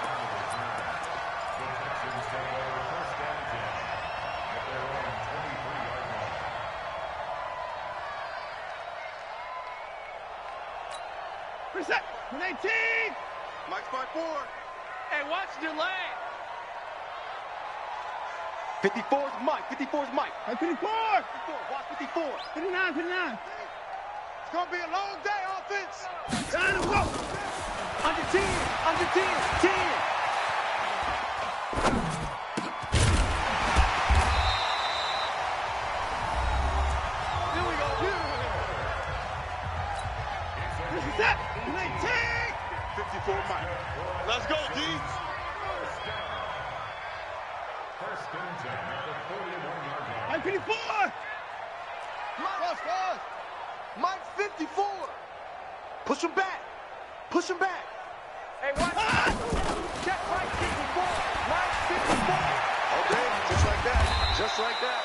Speaker 1: Reset! nineteen!
Speaker 4: Mike's by four.
Speaker 5: Hey, watch the delay.
Speaker 4: fifty-four is Mike. fifty-four is Mike.
Speaker 1: At fifty-four!
Speaker 4: fifty-four. Watch fifty-four.
Speaker 1: fifty-nine, fifty-nine!
Speaker 4: It's going to be a long day, offense.
Speaker 1: Down and go!
Speaker 5: Under ten. Under ten. ten.
Speaker 4: Here we go.
Speaker 1: Reset! nineteen!
Speaker 4: fifty-four, Mike. Let's go, D.
Speaker 2: First and ten at the forty-one yard line.
Speaker 1: At fifty-four!
Speaker 4: Mike, fast. Mike, fifty-four. Push him back. Push him back.
Speaker 5: Hey, watch.
Speaker 1: Ah!
Speaker 5: Check right. fifty-four. Right. fifty-four.
Speaker 4: Okay, just like that. Just like that.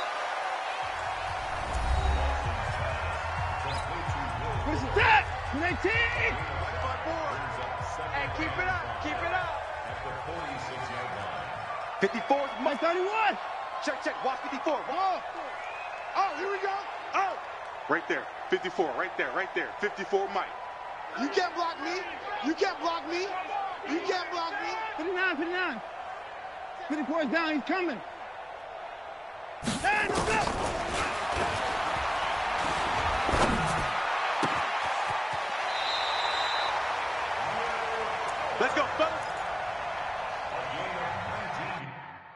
Speaker 1: Reset! nineteen!
Speaker 4: Mike by four.
Speaker 3: Keep it up. Keep it up.
Speaker 2: At the forty-six-yard line.
Speaker 1: fifty-four,
Speaker 5: My thirty-one.
Speaker 1: check, check, watch fifty-four.
Speaker 4: Oh, oh, here we go. Oh,
Speaker 1: Right there, fifty-four, right there, right there, fifty-four, Mike.
Speaker 4: you can't block me. You can't block me. You can't block me.
Speaker 5: fifty-nine, fifty-nine. fifty-four is down, he's coming. And let's go.
Speaker 1: Let's go, fellas.
Speaker 2: A gain of nineteen.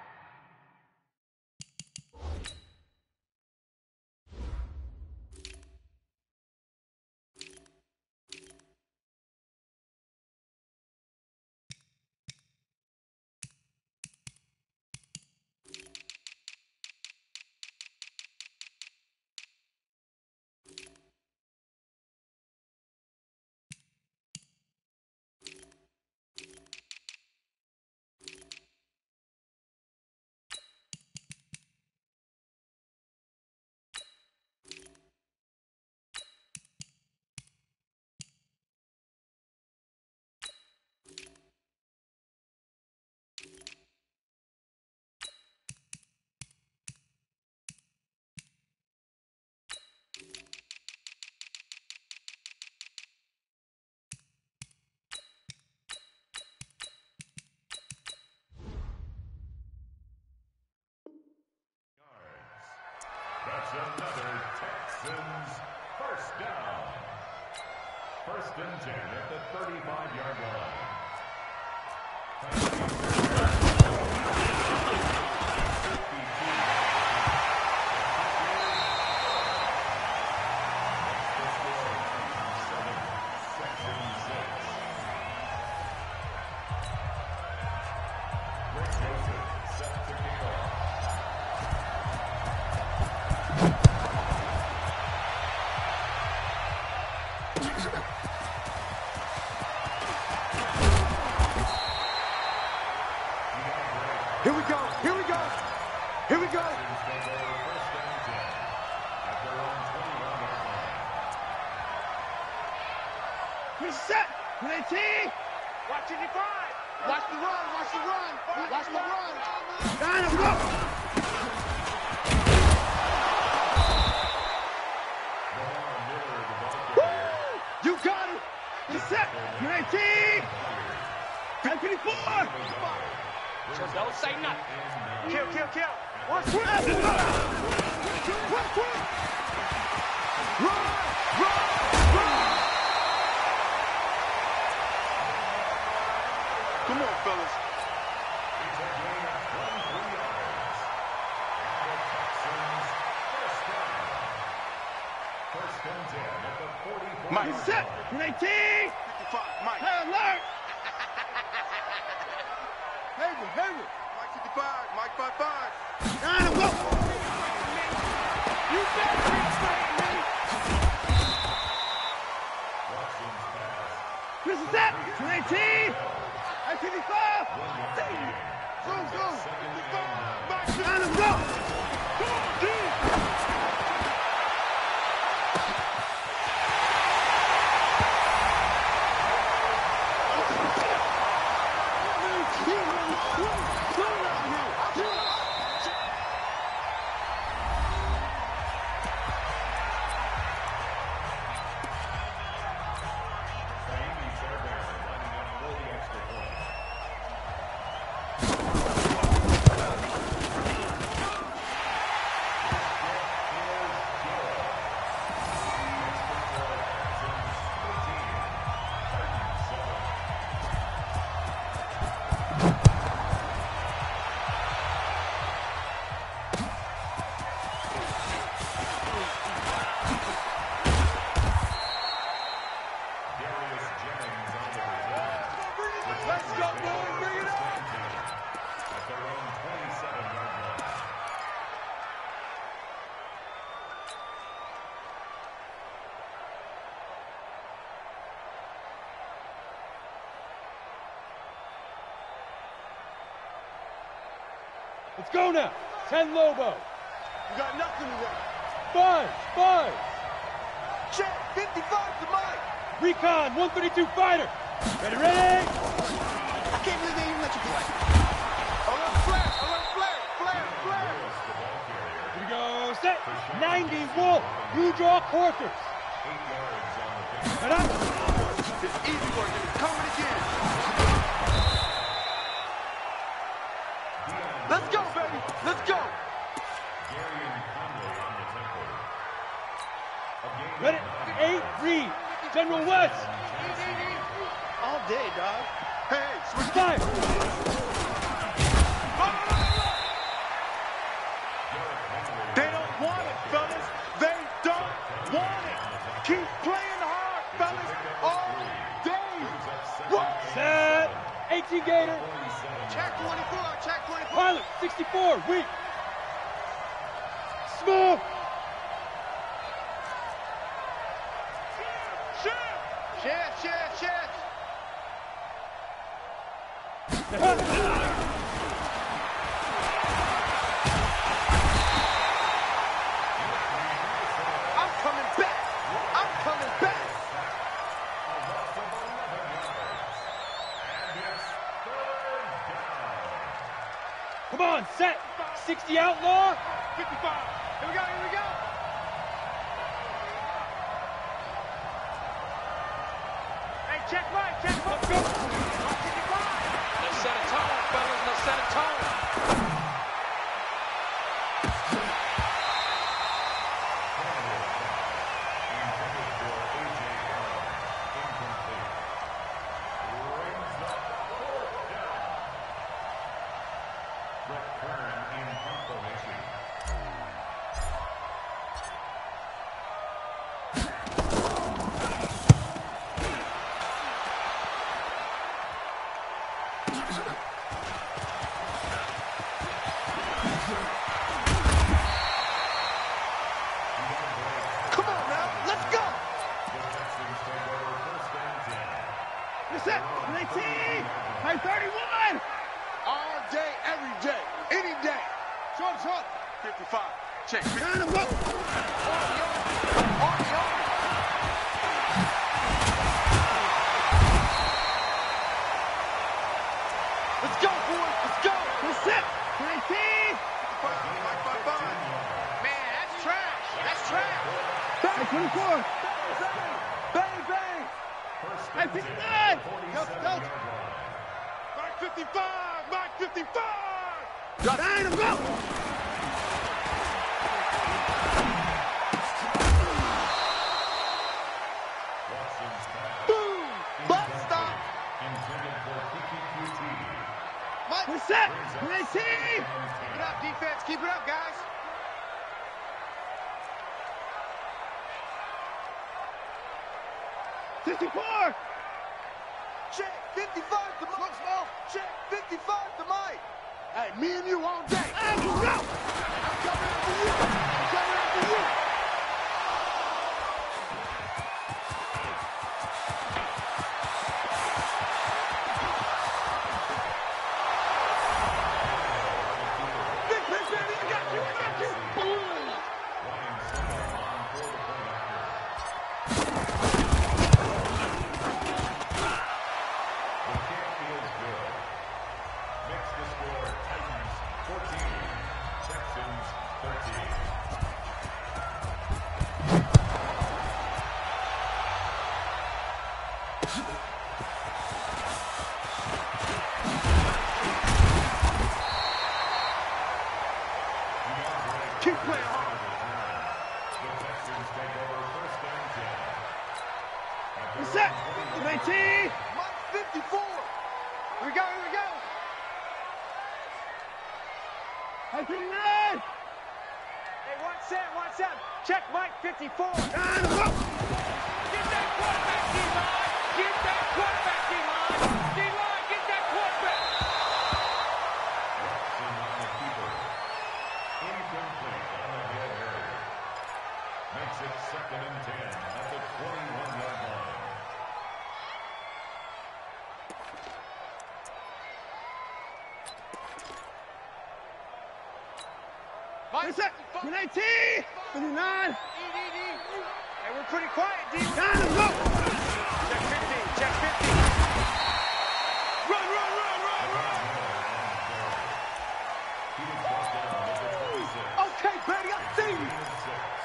Speaker 2: That's another Texans first down. First and ten at the thirty-five-yard line.
Speaker 1: Here we go, here we go, here we go.
Speaker 5: We're set. nineteen.
Speaker 3: Watch it, five.
Speaker 4: Watch the run. Watch the run. Watch the run.
Speaker 5: Down and go.
Speaker 1: You got it.
Speaker 5: We're set. nineteen. And fifty-four.
Speaker 3: So don't say nothing. Kill, kill, kill.
Speaker 5: One, two, one, two. One, two.
Speaker 1: Run, run, run. Come on, fellas.
Speaker 2: It's a gain of twenty-three yards. And the Texans first down. First and ten at the forty-four.
Speaker 1: Mike.
Speaker 5: We're set. nineteen.
Speaker 1: fifty-five, Mike.
Speaker 5: High alert.
Speaker 1: Hayward, Hayward. Mike fifty-five, Mike five five.
Speaker 5: Down and go.
Speaker 3: You better be afraid of me.
Speaker 2: Watson's pass.
Speaker 5: Chris is set. nineteen. And fifty-five.
Speaker 4: Go, go.
Speaker 5: Down and go.
Speaker 3: Let's go, boys. Bring it on.
Speaker 2: At their own twenty-seven-yard line.
Speaker 5: Let's go now. Ten Lobo.
Speaker 4: You got nothing to run.
Speaker 5: Five. Five.
Speaker 4: Check. fifty-five to Mike.
Speaker 5: Recon. one thirty-two fighter. Ready, ready. ninety, Wolf. You draw quarters. Get up.
Speaker 1: It's easy work, and it's coming again. Let's go, baby. Let's go.
Speaker 5: Ready? Eight, Reed. General West.
Speaker 4: All day, dog.
Speaker 1: Hey, switch.
Speaker 5: Five.
Speaker 1: They don't want it, fellas. They don't want it. Keep playing hard, fellas, all day. What?
Speaker 5: Set. eighteen Gator.
Speaker 4: Check twenty-four, check twenty-four.
Speaker 5: Pilot, sixty-four, weak. Smooth.
Speaker 4: Shift, shift, shift.
Speaker 1: I'm coming back. I'm coming back.
Speaker 5: Come on, set. sixty outlaw.
Speaker 3: fifty-five.
Speaker 4: Here we go, here we go.
Speaker 3: Hey, check right, check right.
Speaker 5: Let's go.
Speaker 3: Let's set a tone, fellas. Let's set a tone.
Speaker 1: Come on now, let's go.
Speaker 5: You're set. nineteen. High thirty-one.
Speaker 1: All day, every day, any day.
Speaker 5: Short, short.
Speaker 1: fifty-five. Check.
Speaker 5: Kind of go.
Speaker 1: On the arm. Let's go, boys. Let's go.
Speaker 5: You're set. nineteen.
Speaker 1: Five, five, five, five.
Speaker 4: Man, that's trash. That's trash.
Speaker 5: High twenty-four.
Speaker 1: Bang, bang.
Speaker 5: High fifty-nine.
Speaker 4: Go, go.
Speaker 3: Mark fifty-five. Mark fifty-five.
Speaker 5: Kind of go.
Speaker 1: Boom. Butt stop.
Speaker 4: Mike,
Speaker 5: You're set. nineteen.
Speaker 4: keep it up, defense. Keep it up, guys.
Speaker 5: sixty-four.
Speaker 1: Check. fifty-five to Mike. Check. fifty-five to Mike. Hey, me and you all day.
Speaker 5: And you go.
Speaker 1: I'm coming after you. I'm coming after you. Big pitch, baby. I got you. I got you. Boom.
Speaker 2: Makes the score Titans fourteen, Texans thirteen.
Speaker 1: Keep playing hard.
Speaker 2: The Texans take over first and ten.
Speaker 5: You're set. nineteen.
Speaker 1: Mike fifty-four.
Speaker 4: Here we go, here we go.
Speaker 5: High fifty-nine.
Speaker 3: Hey, one set, one set. Check Mike fifty-four.
Speaker 5: Kind of go.
Speaker 3: Get that quarterback, D-line. Get that quarterback, D-line. D-line, get that quarterback.
Speaker 2: Watson on the keeper. Incomplete on the head area. Makes it second and ten at the twenty-one yard line.
Speaker 5: You're set. nineteen. fifty-nine.
Speaker 3: Hey, we're pretty quiet, D.
Speaker 5: Kind of go.
Speaker 3: Check fifty, check fifty.
Speaker 1: Run, run, run, run, run.
Speaker 2: He was brought down at the twenty-six.
Speaker 1: Okay, baby, I see you.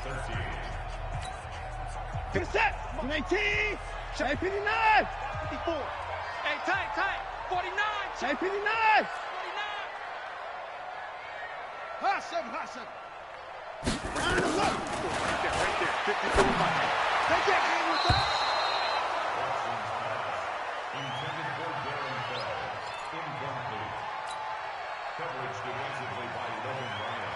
Speaker 2: thirteen.
Speaker 5: Get set. nineteen. Check fifty-nine.
Speaker 4: fifty-four. Hey, tight, tight. forty-nine.
Speaker 5: Check fifty-nine.
Speaker 4: forty-nine.
Speaker 5: Hot seven, hot seven. Round the look.
Speaker 1: Right there, right there. fifty-four Mike.
Speaker 4: They can't hang with that.
Speaker 2: Watson's pass. Intended for Darren Bell. Incomplete. Coverage defensively by Logan Ryan.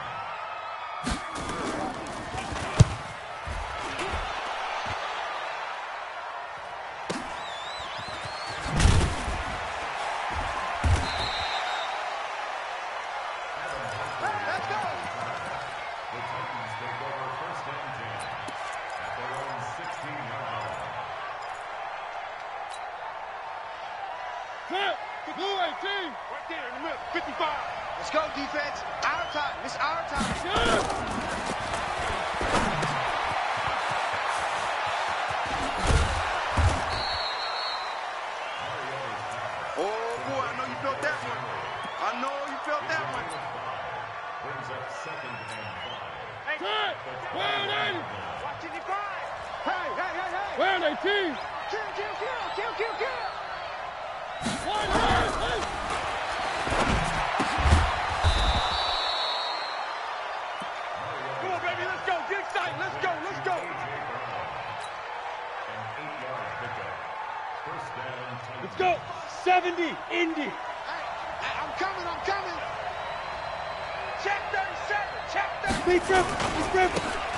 Speaker 4: Let's go.
Speaker 2: The Titans take over first and ten at their own sixteen-yard line.
Speaker 5: Clear. Blue eighteen.
Speaker 3: Right there in the middle. fifty-five.
Speaker 4: Let's go, defense. Our time. It's our time.
Speaker 1: Oh, boy, I know you felt that one. I know you felt that one.
Speaker 2: Brings up second and five.
Speaker 3: Hey,
Speaker 5: Good. Round eighty.
Speaker 3: watch fifty-five.
Speaker 4: Hey, hey, hey, hey.
Speaker 5: Round eighteen.
Speaker 4: Kill, kill, kill, kill, kill, kill.
Speaker 5: One, one, one.
Speaker 3: Come on, baby, let's go. Get excited. Let's go, let's go.
Speaker 2: An eight-yard pickup. First down, Titans.
Speaker 5: Let's go. seventy. Indy.
Speaker 4: Hey, hey, I'm coming, I'm coming.
Speaker 3: Check thirty-seven. Check thirty.
Speaker 5: Speed grip. Speed grip.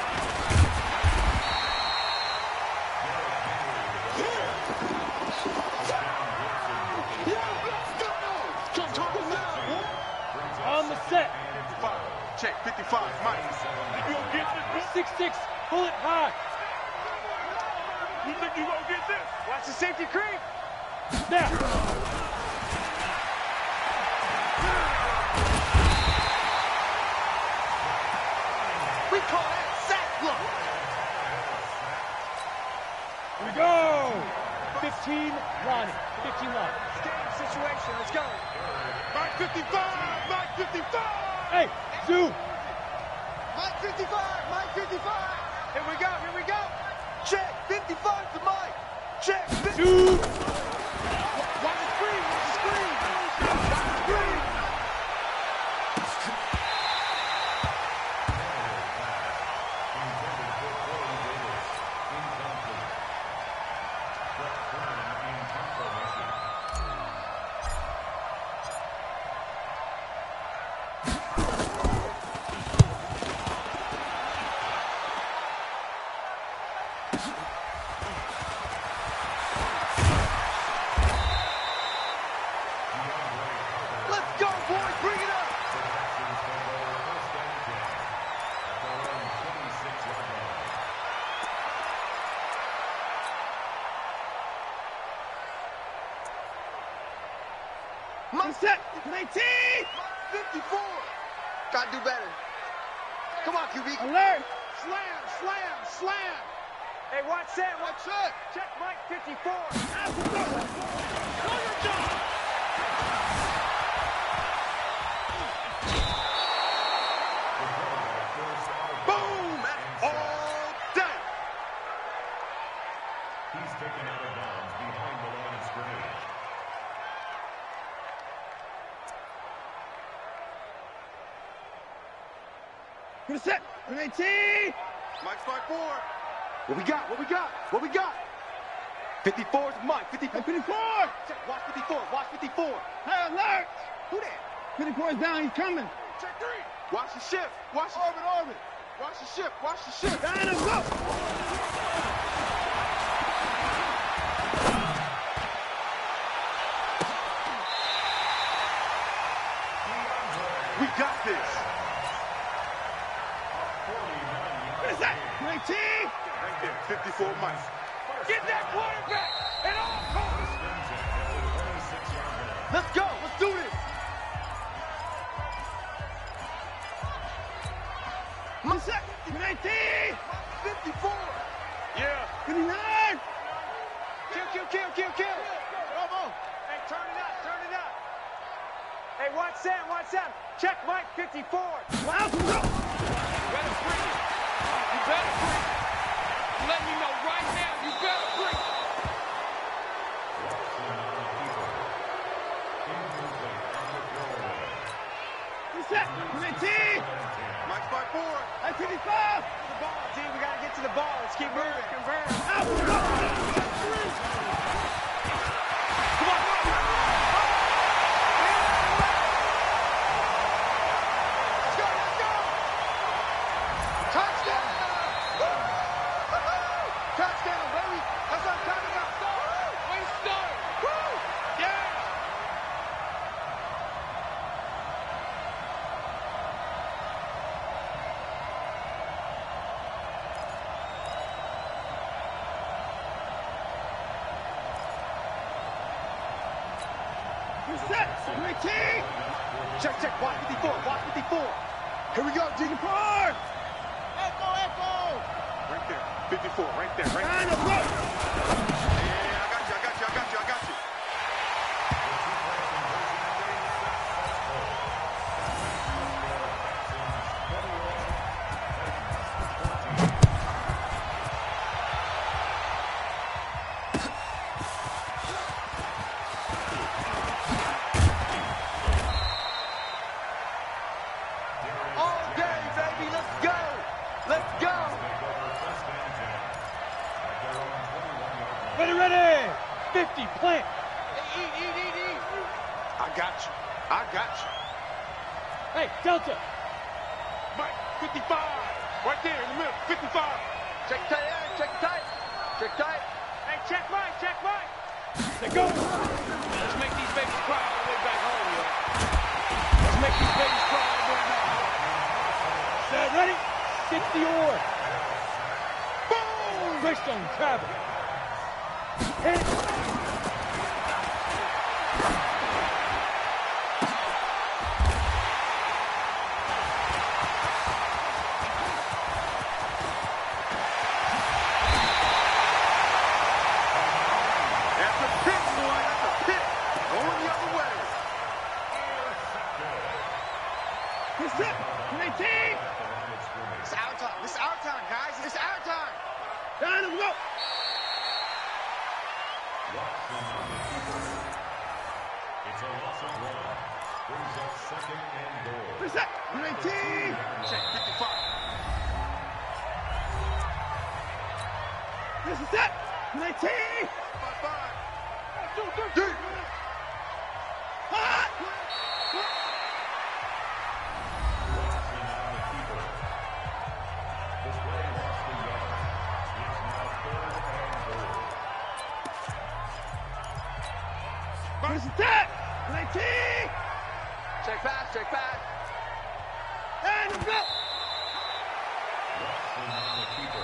Speaker 5: On the set.
Speaker 1: fifty-five. Check, fifty-five, Mike.
Speaker 3: You gonna get this?
Speaker 5: six six. Pull it high.
Speaker 3: You think you gonna get this?
Speaker 4: Watch the safety creep.
Speaker 5: Now.
Speaker 4: We call that sack block.
Speaker 5: Here we go. fifteen, Ronnie. fifteen, Ronnie.
Speaker 4: Game situation. Let's go.
Speaker 3: Mike fifty-five. Mike fifty-five.
Speaker 5: Hey, Zoo.
Speaker 4: Mike fifty-five. Mike fifty-five. Here we go. Here we go. Check. fifty-five to Mike. Check. fifty.
Speaker 5: Zoo.
Speaker 4: Watch the screen. Watch the screen. Watch the screen.
Speaker 2: Intended for Corey Davis. Incomplete. Brett Brown in confirmation.
Speaker 4: Let's go, boys. Bring it up.
Speaker 2: The Texans take over first and ten at their own twenty-six-yard line.
Speaker 5: On set. nineteen.
Speaker 4: fifty-four. Gotta do better. Come on, Q B.
Speaker 5: Alert.
Speaker 4: Slam, slam, slam. Hey, watch that, watch that. Check Mike fifty-four.
Speaker 1: Boom! That's all day.
Speaker 2: He's taken out of bounds behind the line of scrimmage.
Speaker 5: Get a set. nineteen.
Speaker 1: Mike strike four. What we got? What we got? What we got? fifty-four is Mike. fifty-four.
Speaker 5: fifty-four.
Speaker 1: Check. Watch fifty-four. Watch fifty-four.
Speaker 5: Hey, alert.
Speaker 1: Who that?
Speaker 5: fifty-four is down. He's coming.
Speaker 1: Check three. Watch the shift. Watch the orbit, orbit. Watch the shift. Watch the shift.
Speaker 5: Down and go.
Speaker 1: We got this.
Speaker 5: What is that? nineteen.
Speaker 1: Right there. fifty-four Mike.
Speaker 3: Get that quarterback at all costs.
Speaker 1: Let's go. Let's do this.
Speaker 5: What's that? nineteen.
Speaker 1: fifty-four.
Speaker 3: Yeah.
Speaker 5: fifty-nine.
Speaker 4: Kill, kill, kill, kill, kill. Come on. Hey, turn it up, turn it up. Hey, watch Sam, watch Sam. Check Mike fifty-four.
Speaker 5: Wow, go.
Speaker 3: You better bring it. You better.
Speaker 1: forward.
Speaker 4: Hey, fifty-five.
Speaker 1: The ball, G. We got to get to the ball. Let's keep moving. Convert.
Speaker 4: Out. Come on. Set. nineteen.
Speaker 1: Check, check. Watch fifty-four. Watch fifty-four.
Speaker 4: Here we go, Jiggy Park.
Speaker 1: Echo, echo. Right there. fifty-four. Right there. Right there.
Speaker 4: And a block.
Speaker 1: Yeah, I got you. I got you. I got you. I got you.
Speaker 5: Ready, ready! fifty, plant!
Speaker 1: Hey, eat, eat, eat, eat! I got you. I got you.
Speaker 5: Hey, Delta!
Speaker 1: Mike, fifty-five! Right there in the middle, fifty-five! Check tight, check tight! Check tight!
Speaker 3: Hey, check Mike, check Mike!
Speaker 5: They go!
Speaker 3: Let's make these babies cry all the way back home, yo. Let's make these babies cry all the way back home.
Speaker 5: Set, ready? sixty or.
Speaker 1: Boom!
Speaker 5: Christian Travis. Hit.
Speaker 1: That's a pit, boy. That's a pit. Going the other way.
Speaker 4: It's it. nineteen.
Speaker 1: It's our time. This is our time, guys. It's our time.
Speaker 4: Down and go.
Speaker 2: It's a loss of one. Brings up second and goal.
Speaker 4: It's it. nineteen.
Speaker 1: Check fifty-five.
Speaker 4: This is it. nineteen.
Speaker 1: Five, five.
Speaker 4: Two, two,
Speaker 1: Three.
Speaker 4: hot.
Speaker 2: Watson on the keeper. This play lost the yard. It's now third and goal.
Speaker 4: This is it. nineteen.
Speaker 1: Check fast, check fast.
Speaker 4: And go.
Speaker 2: Watson on the keeper.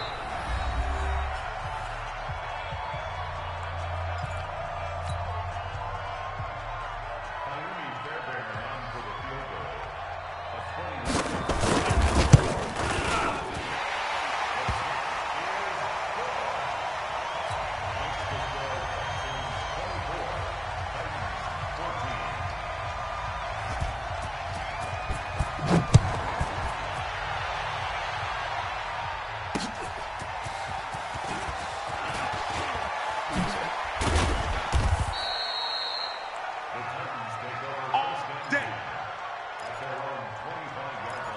Speaker 2: Miami Fairbairn on for the field goal. A twenty.
Speaker 1: All day.
Speaker 2: At their own twenty-five yard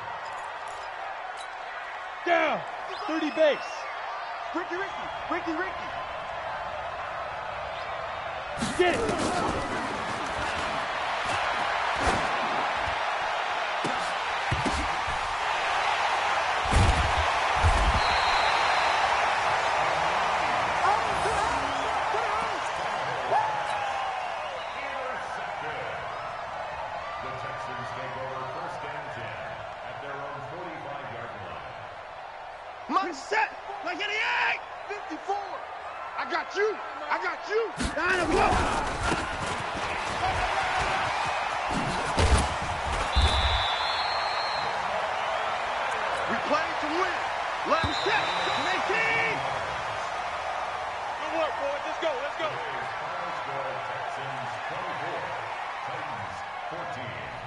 Speaker 2: line.
Speaker 5: Down! thirty base.
Speaker 1: Ricky, Ricky, Ricky, Ricky.
Speaker 5: Get it!
Speaker 2: The Texans take over first and ten at their own forty-five yard line.
Speaker 1: Mike,
Speaker 4: Set. Like eighty-eight.
Speaker 1: fifty-four. I got you. I got you.
Speaker 4: Down and go.
Speaker 1: We play to win. Let's
Speaker 4: Set. nineteen.
Speaker 3: Good work, boys. Let's go, let's go.
Speaker 2: Final score, Texans twenty-four, Titans fourteen.